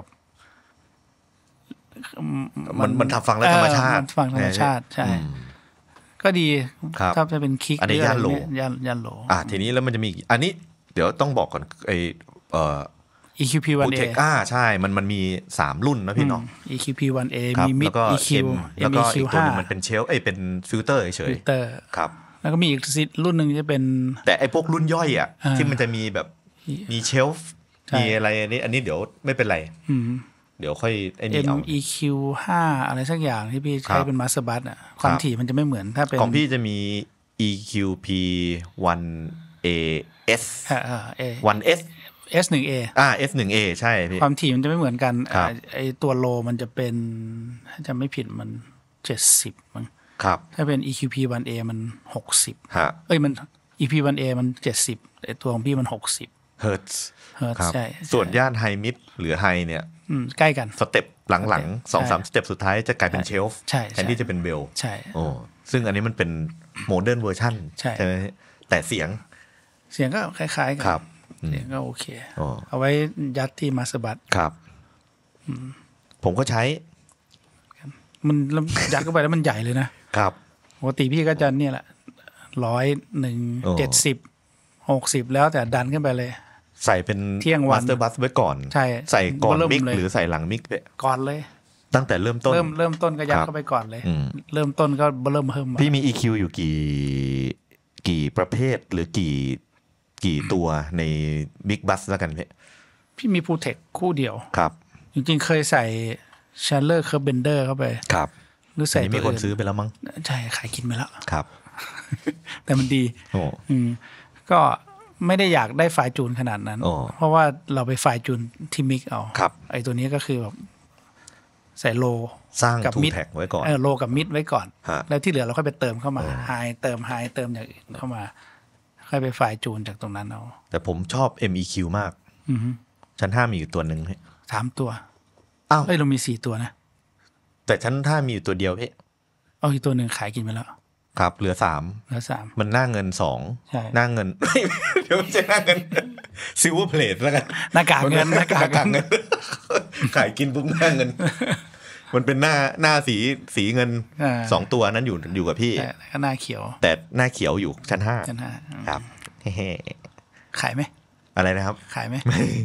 Speaker 1: มันมันทำฟังแล้วธรรมชาติ
Speaker 2: ฟังธรรมชาติใช่ก็ดีถ้าจะเป็นคลิก
Speaker 1: อันนี้ย่านโหล
Speaker 2: ย่านย่านโหล
Speaker 1: อ่ะทีนี้แล้วมันจะมีอันนี้เดี๋ยวต้องบอกก่อนไอเอ่อ
Speaker 2: อี คิว พี วัน เอ
Speaker 1: อ่าใช่มันมันมีสามรุ่นนะพี่เนาะ
Speaker 2: อี คิว พี วัน เอ มี Mid อี คิว
Speaker 1: แล้วก็อีกตัวนึงมันเป็นเชลฟ์เอ้ยเป็นฟิลเตอร์เฉยๆครับ
Speaker 2: แล้วก็มีอีกรุ่นนึงจะเป็น
Speaker 1: แต่ไอ้พวกรุ่นย่อยอ่ะที่มันจะมีแบบมีเชลฟ์มีอะไรอันนี้อันนี้เดี๋ยวไม่เป็นไรเดี๋ยวค่อยไอ้นี่เอา
Speaker 2: เอ็ม อี คิว ห้า อะไรสักอย่างที่พี่ใช้เป็นมาสเตอร์บัสอ่ะความถี่มันจะไม่เหมือนถ้าเป็น
Speaker 1: ของพี่จะมี อี คิว พี วัน เอ เอส วัน เอส
Speaker 2: เอส หนึ่ง เอ
Speaker 1: อ่า เอส หนึ่ง เอ ใช่พี่
Speaker 2: ความถี่มันจะไม่เหมือนกันไอตัวโลมันจะเป็นถ้าจำไม่ผิดมันเจ็ดสิบมั้ง
Speaker 1: ครับ
Speaker 2: ถ้าเป็น อี คิว พี วัน เอ มันหกสิบฮะเอ้ยมัน อี พี วัน เอ มันเจ็ดสิบไอตัวของพี่มันหกสิบ
Speaker 1: เฮิร์ตซ์
Speaker 2: เฮิร์ตซ์ใช่
Speaker 1: ส่วนย่านไฮมิดหรือไฮเนี่ย
Speaker 2: ใกล้กัน
Speaker 1: สเต็ปหลังๆ สองสาม สเต็ปสุดท้ายจะกลายเป็นเชลฟ์แทนที่จะเป็นเบล
Speaker 2: ใช่
Speaker 1: โอ้ซึ่งอันนี้มันเป็นโมเดิร์นเวอร์ชันใช่ไหมแต่เสียง
Speaker 2: เสียงก็คล้ายๆกันเสียงก็โอเคเอาไว้ยัดที่มาสบัต
Speaker 1: ครับผมก็ใช้
Speaker 2: มันยัดเข้าไปแล้วมันใหญ่เลยนะครับปกติพี่ก็จะเนี่ยแหละร้อยหนึ่งเจ็ดสิบหกสิบแล้วแต่ดันขึ้นไปเลย
Speaker 1: ใส่เป็นมาสเตอร์บัสไว้ก่อน
Speaker 2: ใช่
Speaker 1: ใส่ก่อนมิกหรือใส่หลังมิก
Speaker 2: ก่อนเลย
Speaker 1: ตั้งแต่เริ่มต้น
Speaker 2: เริ่มเริ่มต้นก็ยัดเข้าไปก่อนเลยเริ่มต้นก็เริ่มเพิ่ม
Speaker 1: พี่มี อี คิว อยู่กี่กี่ประเภทหรือกี่กี่ตัวในบิ๊กบัสแล้วกันพี่
Speaker 2: พี่มีพูเทคคู่เดียว
Speaker 1: ครับ
Speaker 2: จริงๆเคยใส่ชาร์เลอร์เคิร์ฟเบนเดอร์เข้าไป
Speaker 1: ครับ
Speaker 2: หรือใส่
Speaker 1: มีคนซื้อไปแล้วมั้ง
Speaker 2: ใช่ขายกินไปแล้ว
Speaker 1: ครับ
Speaker 2: แต่มันดีโอ้อืมก็ไม่ได้อยากได้ไฟล์จูนขนาดนั้นเพราะว่าเราไปไฟล์จูนที่มิกเอาไอ้ตัวนี้ก็คือแบบใส่โล
Speaker 1: สร้างทูแท็กไว้ก่อน
Speaker 2: เออโลกับมิดไว้ก่อนแล้วที่เหลือเราค่อยไปเติมเข้ามาไฮเติมไฮเติมอย่างอื่นเข้ามาค่อยไปไฟล์จูนจากตรงนั้นเอา
Speaker 1: แต่ผมชอบ เอ็ม อี คิว มากชั้นห้ามีอยู่ตัวหนึ่ง
Speaker 2: สามตัว
Speaker 1: อ้าว
Speaker 2: เอ้ยเรามีสี่ตัวนะ
Speaker 1: แต่ชั้นห้ามีอยู่ตัวเดียวพี่
Speaker 2: เอาอีกตัวหนึ่งขายกินไปแล้ว
Speaker 1: ครับเหลือสาม
Speaker 2: เหลือสาม
Speaker 1: มันหน้าเงินสองหน้าเงินเดี๋ยวมันจะหน้าเงินซิลเวอร์เพลทแล้วกัน
Speaker 2: หน้ากากเงินหน้ากากเงิน
Speaker 1: ขายกินปุ๊บหน้าเงินมันเป็นหน้าหน้าสีสีเงินสองตัวนั้นอยู่อยู่กับพี่
Speaker 2: แต่ก็หน้าเขียว
Speaker 1: แต่หน้าเขียวอยู่ชั้นห้า
Speaker 2: ชั้นห้า
Speaker 1: ครับเฮ้
Speaker 2: ขายไหม
Speaker 1: อะไรนะครับ
Speaker 2: ขายไหม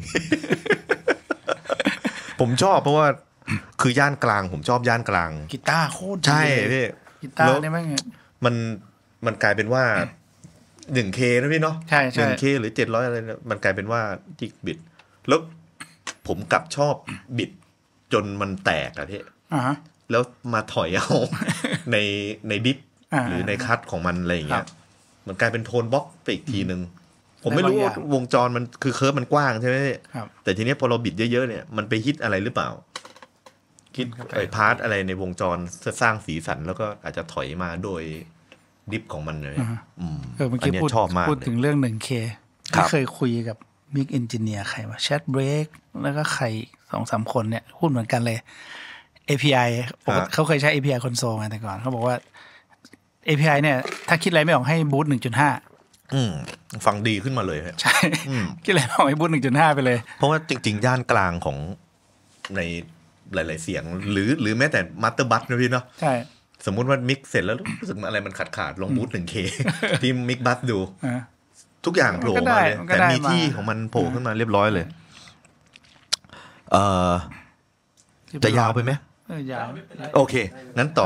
Speaker 1: ผมชอบเพราะว่าคือย่านกลางผมชอบย่านกลาง
Speaker 2: กีตาร์โคตร
Speaker 1: ใช่พี่
Speaker 2: กีตาร์ได้ไหม
Speaker 1: มันมันกลายเป็นว่า หนึ่งเค นะพี่เนาะ
Speaker 2: ใช่ๆ
Speaker 1: หนึ่งเค หรือเจ็ดร้อยอะไรมันกลายเป็นว่าจิกบิดแล้วผมกลับชอบบิดจนมันแตกอะพี่แล้วมาถอยเอาในในดิฟหรือในคัทของมันอะไรอย่างเงี้ยมันกลายเป็นโทนบล็อกไปอีกทีนึงผมไม่รู้ว่าวงจรมันคือเคิร์ฟมันกว้างใช่ไหมแต่ทีนี้พอเราบิดเยอะๆเนี่ยมันไปฮิตอะไรหรือเปล่าคิดไอ้พาร์ทอะไรในวงจรสร้างสีสันแล้วก็อาจจะถอยมาโดยดิฟของมันเลย
Speaker 2: เออเมื่อกี้พูดพูดถึงเรื่อง หนึ่งเค ที่เคยคุยกับมิกเอนจิเนียร์ใครว่าแชทเบรกแล้วก็ใคร สองสาม คนเนี่ยพูดเหมือนกันเลย เอ พี ไอ เขาเคยใช้ เอ พี ไอ Console มาแต่ก่อนเขาบอกว่า เอ พี ไอ เนี่ยถ้าคิดอะไรไม่ออกให้บูต หนึ่งจุดห้า
Speaker 1: อืมฟังดีขึ้นมาเลย
Speaker 2: ใช่ก็เลยเอาไอ้บูท หนึ่งจุดห้า ไปเลย
Speaker 1: เพราะว่าจริงๆย่านกลางของในหลายๆเสียงหรือหรือแม้แต่มาสเตอร์บัสนะพี่เนาะ
Speaker 2: ใช่
Speaker 1: สมมุติว่ามิกเสร็จแล้วรู้สึกอะไรมันขาดขาดลองบูท หนึ่งเค ที่มิกบัสดูทุกอย่างโผล่มาเลยแต่มีที่ของมันโผล่ขึ้นมาเรียบร้อยเลยเอ่อจะยาวไปไหม
Speaker 2: เออยาว
Speaker 1: โอเคงั้นต่อ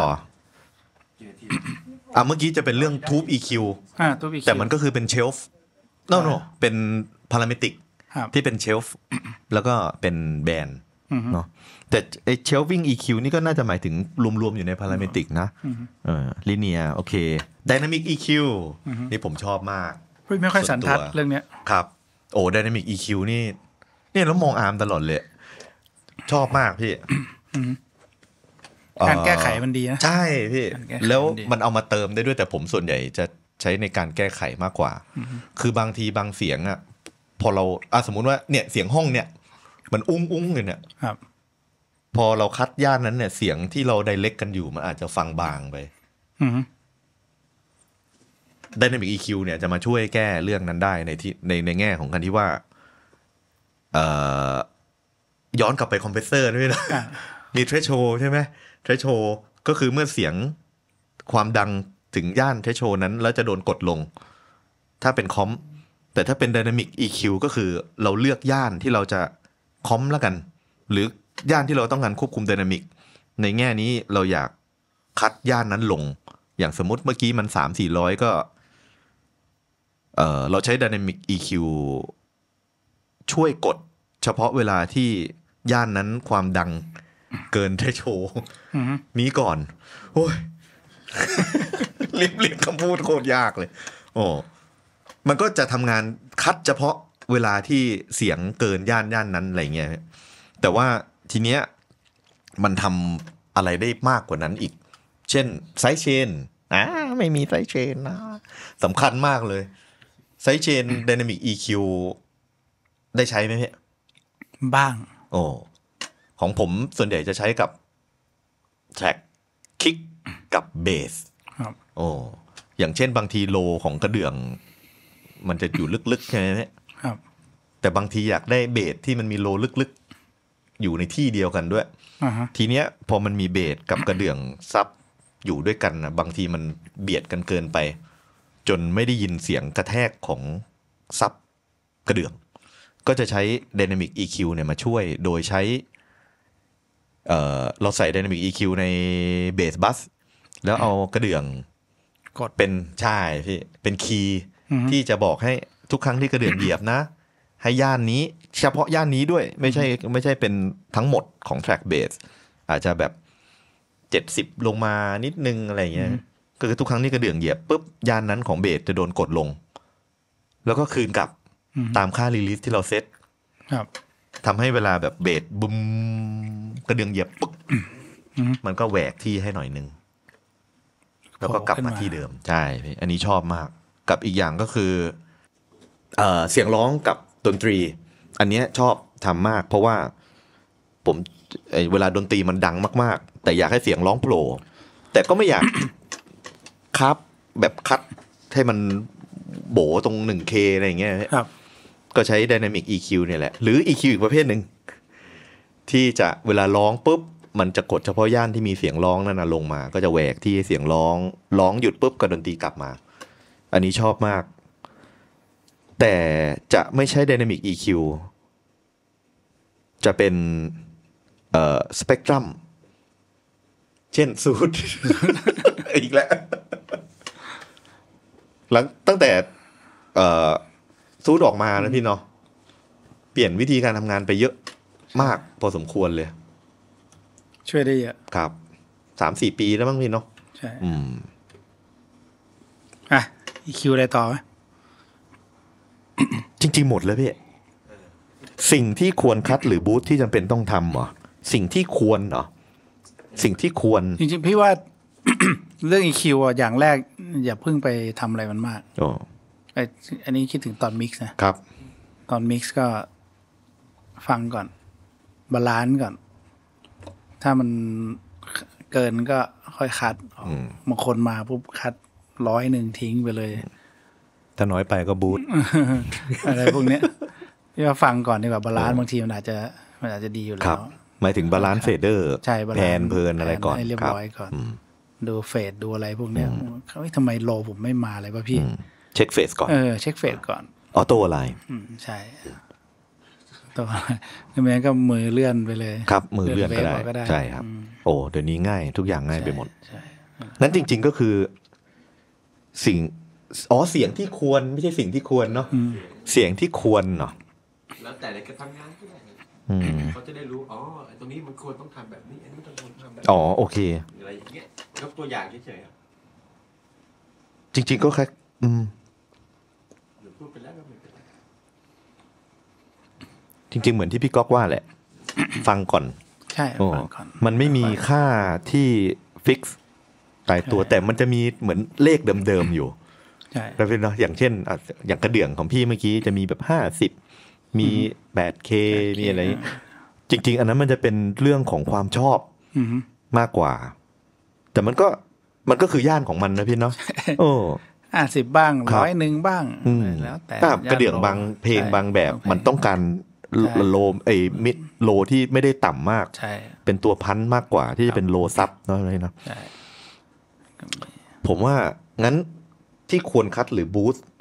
Speaker 1: อ่ะเมื่อกี้จะเป็นเรื่อง Tube อี คิว
Speaker 2: อ่า Tube อี คิว
Speaker 1: แต่มันก็คือเป็นเชลฟ์โนโนเป็นพาราเมตริกที่เป็นเชลฟ์แล้วก็เป็นแบนเนาะแต่ไอ้เชลฟิง อี คิว นี่ก็น่าจะหมายถึงรวมๆอยู่ในพาราเมตริกนะเออลิเนียโอเค Dynamic อี คิว นี่ผมชอบมาก
Speaker 2: ไม่ค่อยสันทัดเรื่องเนี้ย
Speaker 1: ครับโอ้ Dynamic อี คิว นี่เนี่ยแล้วมองอาร์มตลอดเลยชอบมากพี่
Speaker 2: การแก้ไขมันดีนะ
Speaker 1: ใช่พี่แล้วมันเอามาเติมได้ด้วยแต่ผมส่วนใหญ่จะใช้ในการแก้ไขมากกว่าคือบางทีบางเสียงอ่ะพอเราอ่ะสมมุติว่าเนี่ยเสียงห้องเนี่ยมันอุ้งอุ้งเลยเนี่ยพอเราคัดย่านนั้นเนี่ยเสียงที่เราไดเรกกันอยู่มันอาจจะฟังบางไป Dynamic อี คิว เนี่ยจะมาช่วยแก้เรื่องนั้นได้ในที่ในในแง่ของการที่ว่าเอ่อย้อนกลับไปคอมเพรสเซอร์ด้วยนะมี threshold ใช่ไหม threshold ก็คือเมื่อเสียงความดังถึงย่าน threshold นั้นแล้วจะโดนกดลงถ้าเป็นคอมแต่ถ้าเป็น Dynamic อี คิว ก็คือเราเลือกย่านที่เราจะคอมแล้วกันหรือย่านที่เราต้องการควบคุม Dynamic ในแง่นี้เราอยากคัดย่านนั้นลงอย่างสมมติเมื่อกี้มัน สามถึงสี่ร้อย ก็เอ่อเราใช้ Dynamic อี คิว ช่วยกดเฉพาะเวลาที่ย่านนั้นความดังเกิน threshold นี้ก่อนโอ้ย รีบรีบคำพูดโคตรยากเลยโอ้มันก็จะทำงานคัดเฉพาะเวลาที่เสียงเกินย่านย่านนั้นอะไรเงี้ยแต่ว่าทีเนี้ยมันทำอะไรได้มากกว่านั้นอีกเช่นไซด์เชนอ่าไม่มีไซด์เชนนะสำคัญมากเลยไซด์เชน Dynamic อี คิว ได้ใช้ไหมพี่
Speaker 2: บ้าง
Speaker 1: โอ้ของผมส่วนใหญ่จะใช้กับแทร็กคิกกับเบส
Speaker 2: ครับ
Speaker 1: โอ้อย่างเช่นบางทีโลของกระเดื่องมันจะอยู่ลึกๆใช่ไหม
Speaker 2: ครับ
Speaker 1: แต่บางทีอยากได้เบสที่มันมีโลลึกๆอยู่ในที่เดียวกันด้วย
Speaker 2: uh-huh.
Speaker 1: ทีเนี้ยพอมันมีเบสกับกระเดื่องซับอยู่ด้วยกันนะบางทีมันเบียดกันเกินไปจนไม่ได้ยินเสียงกระแทกของซับกระเดื่องก็จะใช้ Dynamic อี คิว เนี่ยมาช่วยโดยใช้เอ่อเราใส่ Dynamic อี คิว ใน Bass Bus แล้วเอากระเดื่อง
Speaker 2: กด
Speaker 1: เป็นใช่พี่เป็นคีย์ที่จะบอกให้ทุกครั้งที่กระเดื่องเหยียบนะให้ย่านนี้เฉพาะย่านนี้ด้วยไม่ใช่ไม่ใช่เป็นทั้งหมดของ track bass อาจจะแบบเจ็ดสิบลงมานิดนึงอะไรเงี้ยก็คือทุกครั้งที่กระเดื่องเหยียบปุ๊บย่านนั้นของเบสจะโดนกดลงแล้วก็คืนกลับตามค่ารีลิสที่เราเซตทำให้เวลาแบบเบสบุ้มกระเดื่องเหยียบปุ๊บมันก็แหวกที่ให้หน่อยนึงแล้วก็กลับมาที่เดิมใช่อันนี้ชอบมากกับอีกอย่างก็คือเอ่อเสียงร้องกับดนตรีอันนี้ชอบทำมากเพราะว่าผมเวลาดนตรีมันดังมากๆแต่อยากให้เสียงร้องโผล่แต่ก็ไม่อยาก ครับแบบคัดให้มันโบตรง หนึ่งเค อะไรอย่างเงี้ย
Speaker 2: ครับ
Speaker 1: ก็ใช้ Dynamic อี คิว เนี่ยแหละหรือ อี คิว อีกประเภทหนึ่งที่จะเวลาร้องปุ๊บมันจะกดเฉพาะย่านที่มีเสียงร้องนั่นนะลงมาก็จะแหวกที่เสียงร้องร้องหยุดปุ๊บก็ดนตรีกลับมาอันนี้ชอบมากแต่จะไม่ใช่ Dynamic อี คิว จะเป็นเอ่อ Spectrum เช่นสูตร อีกแล้วหลังตั้งแต่เอ่อสูตรออกมานะพี่เนาะเปลี่ยนวิธีการทำงานไปเยอะมากพอสมควรเลย
Speaker 2: ช่วยได้เยอะ
Speaker 1: ครับ สามสี่ ปีแล้วมั้งพี่เนาะ
Speaker 2: ใช่
Speaker 1: อืม
Speaker 2: อ่ะ อี คิว อะไรต่อมั้ย
Speaker 1: จริงๆหมดแล้วพี่สิ่งที่ควรคัดหรือบูทที่จำเป็นต้องทำเหรอสิ่งที่ควรเหรอสิ่งที่ควร
Speaker 2: จริงๆพี่ว่า เรื่อง อี คิว อ่ะอย่างแรกอย่าเพิ่งไปทำอะไรมันมาก
Speaker 1: โอ้
Speaker 2: ไออันนี้คิดถึงตอนมิกซ์นะครับตอนมิกซ์ก็ฟังก่อนบาลานซ์ก่อนถ้ามันเกินก็ค่อยคัดบางคนมาปุ๊บคัดร้อยหนึ่งทิ้งไปเลย
Speaker 1: ถ้าน้อยไปก็บูท
Speaker 2: อะไรพวกเนี้ยพี่ว่าฟังก่อนดีกว่าบาลานซ์บางทีมันอาจจะมันอาจจะดีอยู่แล้ว
Speaker 1: หมายถึงบาลานซ์เฟเดอร์แพนเพลินอะไรก่อน
Speaker 2: ให้เรียบร้อยก่อนดูเฟดดูอะไรพวกเนี้ยเขาทำไมโลผมไม่มาเลยวะพี่
Speaker 1: เช็คเฟสก่อน
Speaker 2: เออเช็คเฟสก่อน
Speaker 1: ออโต้อะไร
Speaker 2: ใช่ตัวไม่งั้นก็มือเลื่อนไปเลย
Speaker 1: ครับมือเลื่อนก็ได้ใช่ครับโอ้เดี๋ยวนี้ง่ายทุกอย่างง่ายไปหมดนั้นจริงๆก็คือสิ่งอ๋อเสียงที่ควรไม่ใช่สิ่งที่ควรเนาะเสียงที่ควรเนาะ
Speaker 3: แล้วแต่ในการทำงานก็ได้เขาจะได้รู้อ๋อตรงนี้มันควรต้องทำแบบนี้อันนี้มันต้องทำแบบ
Speaker 1: อ๋อโอเค
Speaker 3: อะไรอย่างเงี้ยยกตัวอย่างเฉย
Speaker 1: ๆจริงๆก็แค่อืม
Speaker 3: พูดไปแล้วก็ไม่เป็นไร
Speaker 1: จริงๆเหมือนที่พี่ก๊อกว่าแหละ ฟังก่อน
Speaker 2: ใช่ฟังก่อน
Speaker 1: มันไม่มีค่าที่ฟิกซ์ตายตัวแต่มันจะมีเหมือนเลขเดิมๆอยู่
Speaker 2: ใช่
Speaker 1: แล้วเป็นเนาะอย่างเช่นอย่างกระเดื่องของพี่เมื่อกี้จะมีแบบห้าสิบมี แปดเค มีอะไรจริงๆอันนั้นมันจะเป็นเรื่องของความชอบมากกว่าแต่มันก็มันก็คือย่านของมันนะพี่เนาะโอ้
Speaker 2: ห้าสิบบ้างร้อยหนึ่งบ้างแล้วแต่
Speaker 1: กระเดื่องบางเพลงบางแบบมันต้องการโลไอ้มิดโลที่ไม่ได้ต่ำมากเป็นตัวพันมากกว่าที่จะเป็นโลซับเนาะอะไรเนาะผมว่างั้นที่ควรคัดหรือบูสต์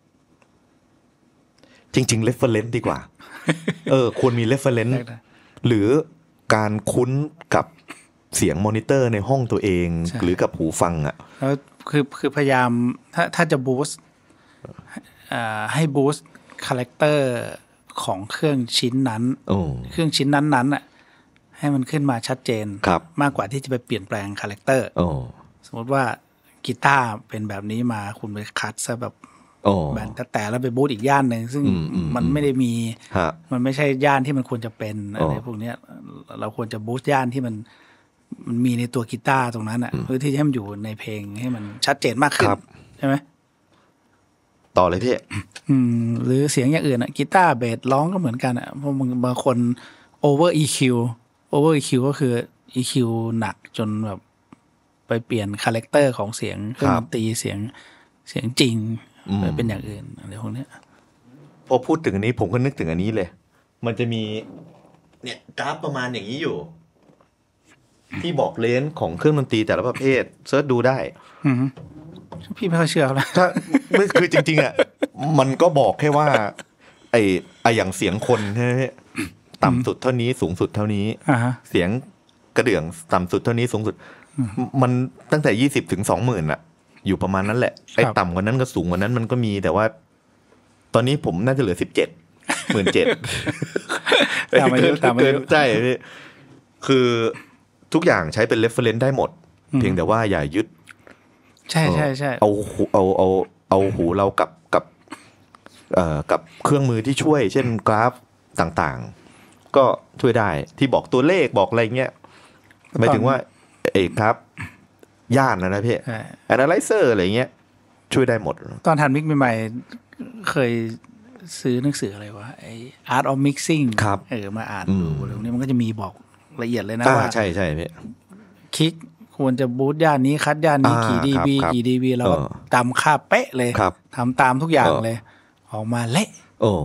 Speaker 1: จริงๆ reference ดีกว่า เออควรมี reference หรือการคุ้นกับเสียงมอนิเตอร์ในห้องตัวเองหรือกับหูฟังอ่ะ
Speaker 2: แล้วคือคือพยายามถ้าถ้าจะบูสต์ให้บูสต์คาแรคเตอร์ของเครื่องชิ้นนั้นเครื่องชิ้นนั้นๆอ่ะให้มันขึ้นมาชัดเจนมากกว่าที่จะไปเปลี่ยนแปลงคาแรคเตอร์สมมติว่ากีตาร์เป็นแบบนี้มาคุณไปคัดซะแบบแบนแต่แล้วไปบูทอีกย่านหนึ่งซึ่งมันไม่ได้มีมันไม่ใช่ย่านที่มันควรจะเป็นอะไรพวกนี้เราควรจะบูทย่านที่มันมันมีในตัวกีตาร์ตรงนั้นอ่ะเพื่อที่จะให้มันอยู่ในเพลงให้มันชัดเจนมากขึ้นใช่ไหม
Speaker 1: ต่อเลยพี่
Speaker 2: อืมหรือเสียงอย่างอื่นอ่ะกีตาร์เบสร้องก็เหมือนกันอ่ะเพราะบางคนโอเวอร์ อี คิว โอเวอร์ อี คิว ก็คือ อี คิว หนักจนแบบไปเปลี่ยนคาแรคเตอร์ของเสียงเครื่องดนตรีเสียงเสียงจริงเป็นอย่างอื่นอะไรพวกนี้
Speaker 1: พอพูดถึงอันนี้ผมก็นึกถึงอันนี้เลยมันจะมีเนี่ยกราฟประมาณอย่างนี้อยู่ที่บอกเลนส์ของเครื่องดนตรีแต่ละประเภทเซิร์ชดูได้
Speaker 2: พี่ไม่ค่อยเชื่อแล้ว
Speaker 1: ถ้าไม่คือจริงๆอ่ะมันก็บอกแค่ว่าไอ้ไอ้อย่างเสียงคนใช่ไหมต่ำสุดเท่านี้สูงสุดเท่านี้เสียงกระเดื่องต่ำสุดเท่านี้สูงสุดมันตั้งแต่ยี่สิบถึงสองหมื่นอะอยู่ประมาณนั้นแหละไอ้ต่ำกว่านั้นก็สูงกว่านั้นมันก็มีแต่ว่าตอนนี้ผมน่าจะเหลือสิบเจ็ดหมื่นเจ็ด
Speaker 2: ตามอายุตามอายุ
Speaker 1: ใช่คือทุกอย่างใช้เป็น reference ได้หมดเพียงแต่ว่าอย่ายึด
Speaker 2: ใช่ใช่ใช่
Speaker 1: เอาเอาเอาเอาหูเรากับกับเอ่อกับเครื่องมือที่ช่วยเช่นกราฟต่างๆก็ช่วยได้ที่บอกตัวเลขบอกอะไรเงี้ยหมายถึงว่าเอกครับย่านนะนะพี่ analyzer อะไรเงี้ยช่วยได้หมด
Speaker 2: ตอนทันมิกใหม่ๆเคยซื้อหนังสืออะไรวะไอ้ Art of Mixing เออมาอ่านดูตรงนี้มันก็จะมีบอกละเอียดเลยนะว่า
Speaker 1: ใช่ใช่พี่
Speaker 2: คลิกควรจะบูทย่านนี้คัดย่านนี้กี่ dB กี่ dB แล้วก็ตามค่าเป๊ะเลยทำตามทุกอย่างเลยออกมาเละ
Speaker 1: โอ้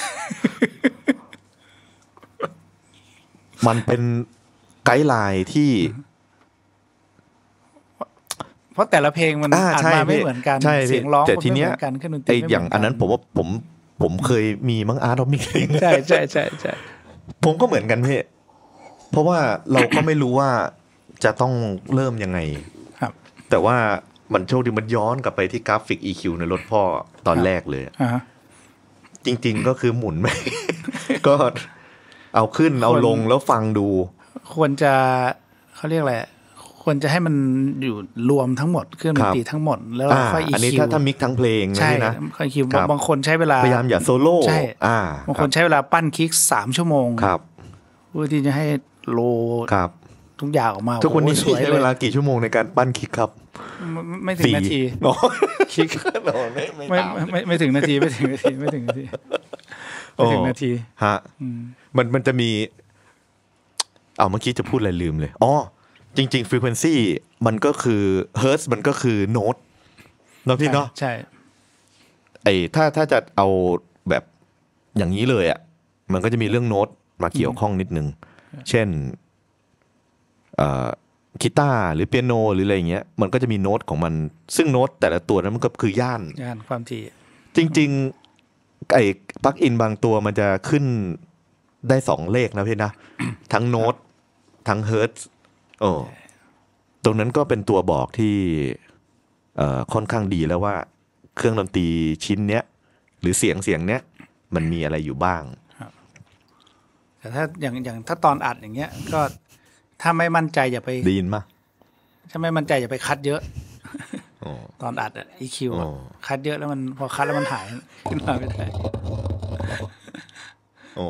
Speaker 1: มันเป็นไกด์ไลน์ที่
Speaker 2: เพราะแต่ละเพลงมันอ่านมาไม่เหมือนกันเสียงร้อง
Speaker 1: แต่ทีเนี้ยไอ้อย่างอันนั้นผมว่าผมผมเคยมีมั้งอาร์ตออฟมิกซิ่ง
Speaker 2: ใช่ใช่ใช่ใช่
Speaker 1: ผมก็เหมือนกันพี่เพราะว่าเราก็ไม่รู้ว่าจะต้องเริ่มยังไง
Speaker 2: ครับ
Speaker 1: แต่ว่ามันโชคดีมันย้อนกลับไปที่กราฟิก อี คิว ในรถพ่อตอนแรกเลยจริงๆก็คือหมุนไปก็เอาขึ้นเอาลงแล้วฟังดู
Speaker 2: ควรจะเขาเรียกอะไรควรจะให้มันอยู่รวมทั้งหมดเครื่องดนตรีทั้งหมดแล้วค่อย อี คิว
Speaker 1: อันนี้ถ้าถ้ามิกทั้งเพลง
Speaker 2: ใช่นะค่อย อี คิว บางคนใช้เวลา
Speaker 1: พยายามอย่าโซโล่
Speaker 2: ใช่บางคนใช้เวลาปั้นคลิกสามชั่วโมง
Speaker 1: ครับ
Speaker 2: เพื่อที่จะให้โลทุกอย่างออกมา
Speaker 1: ทุกคนนี้ใช้เวลากี่ชั่วโมงในการปั้นคลิกครับ
Speaker 2: ไม่ถึงนาทีคลิกไม่ไม่ไม่ถึงนาทีไม่ถึงนาทีไม่ถึงนาทีไม่ถึงนาที
Speaker 1: ฮะมันมันจะมีเอาเมื่อกี้จะพูดอะไรลืมเลยอ๋อจริงๆ frequency มันก็คือ hertz มันก็คือโน้ตเนาะพี่เนาะ
Speaker 2: ใช่
Speaker 1: ไอ้ถ้าถ้าจะเอาแบบอย่างนี้เลยอ่ะมันก็จะมีเรื่องโน้ตมาเกี่ยวข้องนิดนึงเช่นเอ่อกีตาร์หรือเปียโนหรืออะไรอย่างเงี้ยมันก็จะมีโน้ตของมันซึ่งโน้ตแต่ละตัวนั้นมันก็คือย่าน
Speaker 2: ย่านความถี่
Speaker 1: จริงๆไอ้ปลั๊กอินบางตัวมันจะขึ้นได้สองเลขนะพี่นะ ทั้งโน้ตทั้งเฮิร์ตซ์โอ้ตรงนั้นก็เป็นตัวบอกที่เอ่อค่อนข้างดีแล้วว่าเครื่องดนตรีชิ้นเนี้ยหรือเสียงเสียงเนี้ยมันมีอะไรอยู่บ้าง
Speaker 2: แต่ถ้าอย่างอย่างถ้าตอนอัดอย่างเงี้ยก็ถ้าไม่มั่นใจอย่าไป
Speaker 1: ได้ยินมั้ย
Speaker 2: ถ้าไม่มั่นใจอย่าไปคัดเยอะตอนอัดอ่ะ อี คิว คัดเยอะแล้วมันพอคัดแล้วมันหายขึ้นมาไม่ได้
Speaker 1: โอ้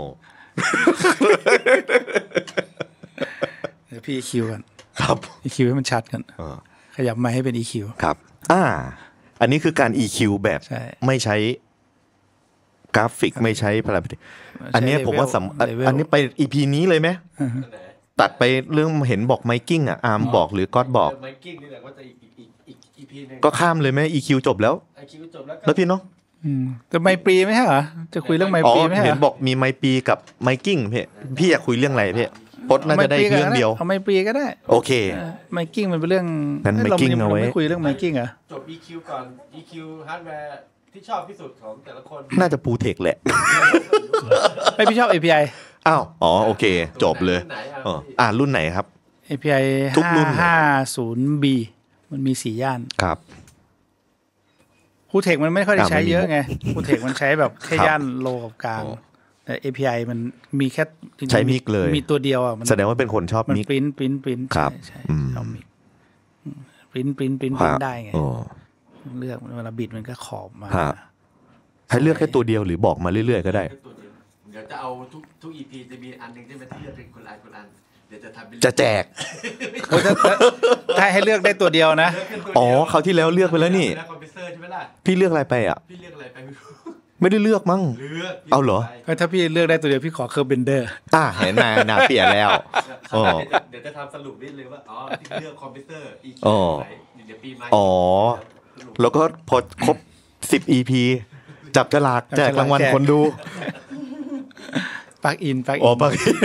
Speaker 2: เดี๋ยวพี่ อี คิว กัน
Speaker 1: ครับ
Speaker 2: อี คิว ให้มันชัดกันขยับไมค์ให้เป็น อี คิว
Speaker 1: ครับอ่าอันนี้คือการ อี คิว แบบไม่ใช้กราฟิกไม่ใช้พารามิเตอร์อันนี้ผมว่าอันนี้ไป อี พี นี้เลยไหมตัดไปเรื่องเห็นบอกไมกิ้งอ่ะอาร์มบอกหรือก๊อตบอก
Speaker 3: ไมกิ้งนี่แหละว่าจะอีกอีกอีก อี พี นึง
Speaker 1: ก็ข้ามเลยไหม อี คิว จบแล้ว
Speaker 3: อี คิว จบแล้ว
Speaker 1: แล้วพี่เนาะ
Speaker 2: แต่ไมปรีไม่ใช่เหรอจะคุยเรื่องไมปรีไม่ใช่เหรอ
Speaker 1: เห็นบอกมีไมปรีกับไมกิ้งพี่พี่อยากคุยเรื่องอะไรพี่พดน่าจะได้เรื่องเดียว
Speaker 2: เอาไมปรีก็ได้
Speaker 1: โอเค
Speaker 2: ไมกิ้งมันเป็นเรื่อง
Speaker 1: งั้นไมกิ้งเอาไว้
Speaker 2: ไม่คุยเรื่องไมกิ้งเหรอ
Speaker 3: จบ อี คิว ก่อน อี คิว ฮาร์ดแวร์ที่ชอบที่สุดของแต่ละคน
Speaker 1: น่าจะปูเทคแหละ
Speaker 2: ไม่พี่ชอบ เอ พี ไอ
Speaker 1: อ้าวอ๋อโอเคจบเลยอ่ารุ่นไหนครับ
Speaker 2: เอ พี ไอ ทุกรุ่น ห้าสิบ บี มันมีสี่ย่าน
Speaker 1: ครับ
Speaker 2: คูเทคมันไม่ค่อยได้ใช้เยอะไงคูเทคมันใช้แบบแค่ย่านโลกับกลางแต่ เอ พี ไอ มันมีแค่
Speaker 1: ใช้มิกเลย
Speaker 2: มีตัวเดียวอ่ะ
Speaker 1: แสดงว่าเป็นคนชอบมิก
Speaker 2: มันปริ้นปริ้นปริ้น
Speaker 1: ครับ
Speaker 2: ใช่เอามิกปริ้นปริ้นปริ้นได้ไงเลือกเวลาบิดมันก็ขอบมา
Speaker 1: ให้เลือกแค่ตัวเดียวหรือบอกมาเรื่อยๆก็ได้
Speaker 3: เดี๋ยวจะเอาทุกทุก อี พี จะมีอันนึงที่มันที่จะเป็นคนละคนอันเดี๋ยวจะทำ
Speaker 1: จะแจก
Speaker 2: ถ้าให้เลือกได้ตัวเดียวนะ
Speaker 1: อ๋อคราวที่แล้วเลือกไปแล้วนี่พี่เลือกอะไรไปอ่ะ
Speaker 3: พี่เลือกอะไรไป
Speaker 1: ไม่ได้เลือกมั้งเอาเหรอ
Speaker 2: ถ้าพี่เลือกได้ตัวเดียวพี่ขอเคอร์เบนเดอร์
Speaker 1: อ่าเห็นนานาเปลี่ยนแล้ว
Speaker 3: อ๋อเดี๋ยวจะทำสรุปนิดเลยว่าอ๋อพี่เลือกคอมพิวเตอร์อีกเดี๋ยวปีใหม่
Speaker 1: อ๋อแล้วก็พอครบสิบ อี พี จับฉลากแจกรางวัลคนดู
Speaker 2: ปลั๊กอินปลั๊กอิน
Speaker 1: อ๋อปลั๊กอิน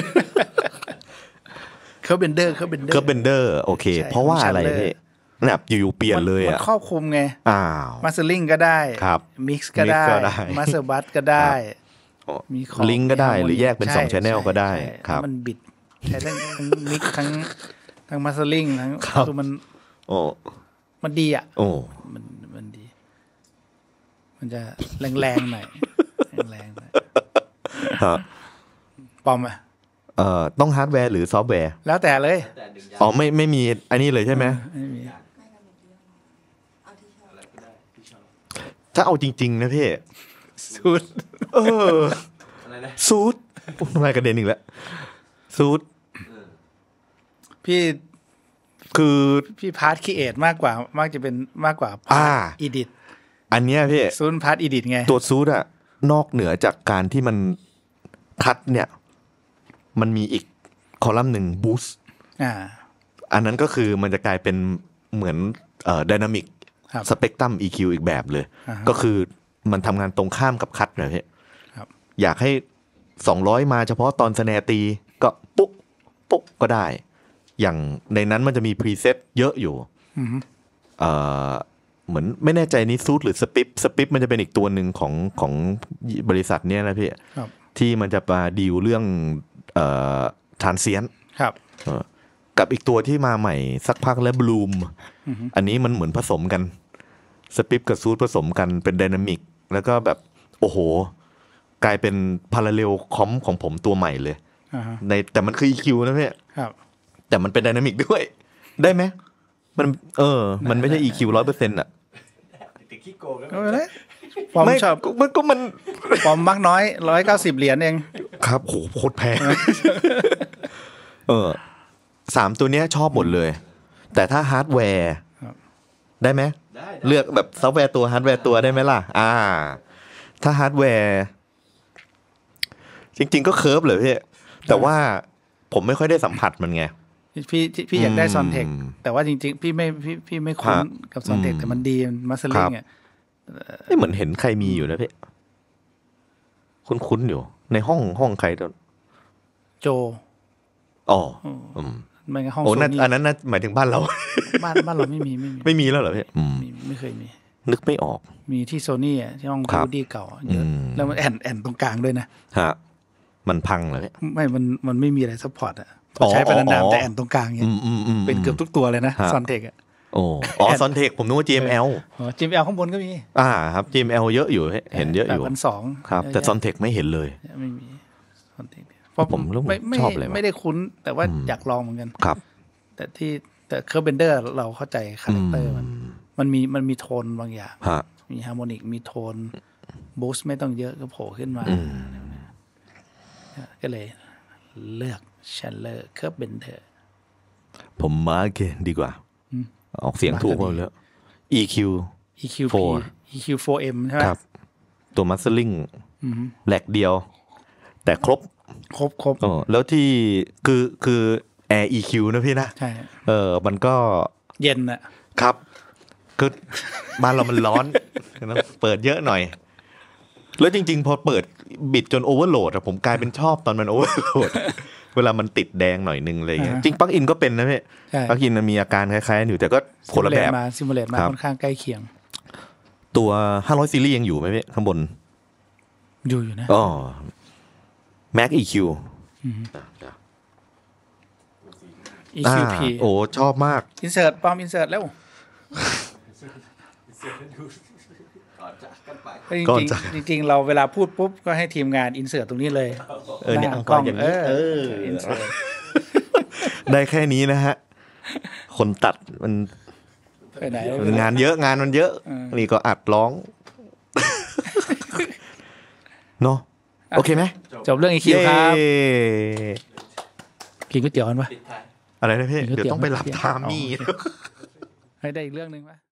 Speaker 2: เคอร์เบนเดอร์เคอร์เบนเดอร์
Speaker 1: เคอร์เบนเดอร์โอเคเพราะว่าอะไรพี่แบบอยู่ๆเปลี่ยนเลยอ่ะ
Speaker 2: มันครอบคลุมไง
Speaker 1: อ้าว
Speaker 2: มาสเตอร์ลิงก็ได้มิกซ์ก็ได้มาสเตอร์บัสก็ได้
Speaker 1: มีลิงก์ก็ได้หรือแยกเป็นสอง channel ก็ได้ครับ
Speaker 2: มันบิดใช้ทั้งมิกซ์ทั้งทั้งมาสเตอร์ลิงทั้งคือมัน
Speaker 1: โอ้
Speaker 2: มันดีอ่ะ
Speaker 1: โอ้
Speaker 2: มันมันดีมันจะแรงๆหน่อยแรงๆหน่อยปอมอ่ะ
Speaker 1: เอ่อต้องฮาร์ดแวร์หรือซอฟต์แวร์
Speaker 2: แล้วแต่เลย
Speaker 1: อ๋อไม่ไม่มีอันนี้เลยใช่ไหม
Speaker 2: ไม่มี
Speaker 1: ถ้าเอาจริงๆนะพี่
Speaker 2: ซูด
Speaker 1: เออซูดทำไมกระเด็นอีกแล้วซูด
Speaker 2: พี่
Speaker 1: คือ
Speaker 2: พี่พาร์ทครีเอทมากกว่ามากจะเป็นมากกว่าพาร์ทอีดิท
Speaker 1: อันเนี้ยพี่
Speaker 2: ซูดพาร์ทอีดิทไง
Speaker 1: ตัวซูดอะนอกเหนือจากการที่มันคัดเนี่ยมันมีอีกคอลัมน์หนึ่งบูสต์
Speaker 2: อ่า
Speaker 1: อันนั้นก็คือมันจะกลายเป็นเหมือนเอ่อไดนามิกสเปกตรัม อี คิว อีกแบบเลยก็คือมันทำงานตรงข้ามกับคัดนะพี่อยากให้สองร้อยมาเฉพาะตอนสแนร์ตีก็ปุ๊บปุ๊บก็ได้อย่างในนั้นมันจะมีพรีเซตเยอะอยู่เอ่อเหมือนไม่แน่ใจนี้ซูทหรือสปิปสปิปมันจะเป็นอีกตัวหนึ่งของของบริษัทเนี้ยนะพี่ที่มันจะมาดีลเรื่องเอ่อทรานเซียน
Speaker 2: ครับ
Speaker 1: กับอีกตัวที่มาใหม่สักพักแล้วบลูมอันนี้มันเหมือนผสมกันสปิปกับซูทผสมกันเป็นไดนามิกแล้วก็แบบโอ้โหกลายเป็นพาราเรลคอมของผมตัวใหม่เลยในแต่มันคือ อี คิว นะพี่แต่มันเป็นไดนามิกด้วยได้ไหมมันเออมันไม่ใช่ อี คิว ร้อยเปอร์เซ็นต์ อ่ะ
Speaker 3: ติดขี้โกงแล้ว
Speaker 2: ปอมชอบ
Speaker 1: มันก็มัน
Speaker 2: ปอมมักน้อยร้อยเก้าสิบเหรียญเอง
Speaker 1: ครับโหโคตรแพงเออสามตัวเนี้ยชอบหมดเลยแต่ถ้าฮาร์ดแวร์ได้ไหมเลือกแบบซอฟต์แวร์ตัวฮาร์ดแวร์ตัวได้ไหมล่ะอ่าถ้าฮาร์ดแวร์จริงๆก็เคิร์ฟเลยพี่แต่ว่าผมไม่ค่อยได้สัมผัสมันไง
Speaker 2: พี่พี่อยากได้ซอนเทคแต่ว่าจริงๆพี่ไม่พี่พี่ไม่คุ้นกับซอนเทคแต่มันดีมาสลิงอ่ะ
Speaker 1: ไม่เหมือนเห็นใครมีอยู่นะพี่คุ้นๆอยู่ในห้องห้องใครตอน
Speaker 2: โจ
Speaker 1: อ๋ออืม
Speaker 2: ไม่งั้นห้อง
Speaker 1: โอ้นั่นอันนั้นน่ะหมายถึงบ้านเรา
Speaker 2: บ้านบ้านเราไม่มีไม่มี
Speaker 1: ไม่มีแล้วเหรอพี่
Speaker 2: ไม่เคยมี
Speaker 1: นึกไม่ออก
Speaker 2: มีที่โซนี่อ่ะที่ห้องดูดี้เก่าเยอะแล้วมันแอนแอนตรงกลางด้วยนะ
Speaker 1: ฮะมันพังเหรอพี่
Speaker 2: ไม่มันมันไม่มีอะไรซัพพอร์ตอ่ะใช้ไปนานๆแต่แอนตรงกลางเนี่ยเป็นเกือบทุกตัวเลยนะซอนเทคอ่ะ
Speaker 1: โอ้อ๋อซอนเทคผมนึกว่า จี เอ็ม แอล
Speaker 2: อ๋อ จี เอ็ม แอล ข้างบนก็มี
Speaker 1: อ่าครับ จี เอ็ม แอล เยอะอยู่เห็นเยอะอยู่
Speaker 2: แปดพันสองร้อย
Speaker 1: ครับแต่ซอนเทคไม่เห็นเลย
Speaker 2: ไม่มีซอนเทค
Speaker 1: เพราะผมไม่ชอบเลย
Speaker 2: ไม่ได้คุ้นแต่ว่าอยากลองเหมือนกัน
Speaker 1: ครับ
Speaker 2: แต่ที่แต่เคอร์เบนเดอร์เราเข้าใจคาแรคเตอร์มันมันมีมันมีโทนบางอย่างมีฮาร์โมนิกมีโทนบูสต์ไม่ต้องเยอะก็โผล่ขึ้นมาก็เลยเลือกแชนเลอร์เคอร์เบนเดอร์
Speaker 1: ผมมาร์กดีกว่าออกเสียงถูกหมดแล้ว อี คิว
Speaker 2: อี คิว พี อี คิว โฟร์ เอ็ม ใช่ไหม
Speaker 1: ครับตัวมัสลิงแหลกเดียวแต่ครบ
Speaker 2: ครบครบ
Speaker 1: อ๋อแล้วที่คือคือ Air อี คิว นะพี่นะ
Speaker 2: ใช่
Speaker 1: เออมันก็
Speaker 2: เย็นอะ
Speaker 1: ครับคือบ้านเรามันร้อนเปิดเยอะหน่อยแล้วจริงๆพอเปิดบิดจนโอเวอร์โหลดอะผมกลายเป็นชอบตอนมันโอเวอร์โหลดเวลามันติดแดงหน่อยนึงอะไรเงี้ยจริงปลั๊กอินก็เป็นนะพี่ปลั๊กอินมันมีอาการคล้ายๆอยู่แต่ก็คนละแบบ
Speaker 2: ซิมูเลตมาค่อนข้างใกล้เคียง
Speaker 1: ตัวห้าร้อยซีรีส์ยังอยู่ไหมพี่ข้างบน
Speaker 2: อยู่อยู่นะ
Speaker 1: อ๋อ Mac อี คิว
Speaker 2: อี คิว พี
Speaker 1: โอ้ชอบมาก
Speaker 2: อินเสิร์ตป้อมอินเสิร์ตแล้วจริงจริงเราเวลาพูดปุ๊บก็ให้ทีมงานอินเสิร์ตตรงนี้เลย
Speaker 1: เออเนี่ยกล้องอย่างนี้เออได้แค่นี้นะฮะคนตัดมันงานเยอะงานมันเยอะนี่ก็อัดร้องเนาะโอเคไหม
Speaker 2: จบเรื่อง อี คิว ครับกินก๋วยเตี๋ยวกันปะ
Speaker 1: อะไรนะพี่เดี๋ยวต้องไปรับทามี่
Speaker 2: ให้ได้อีกเรื่องนึงปะ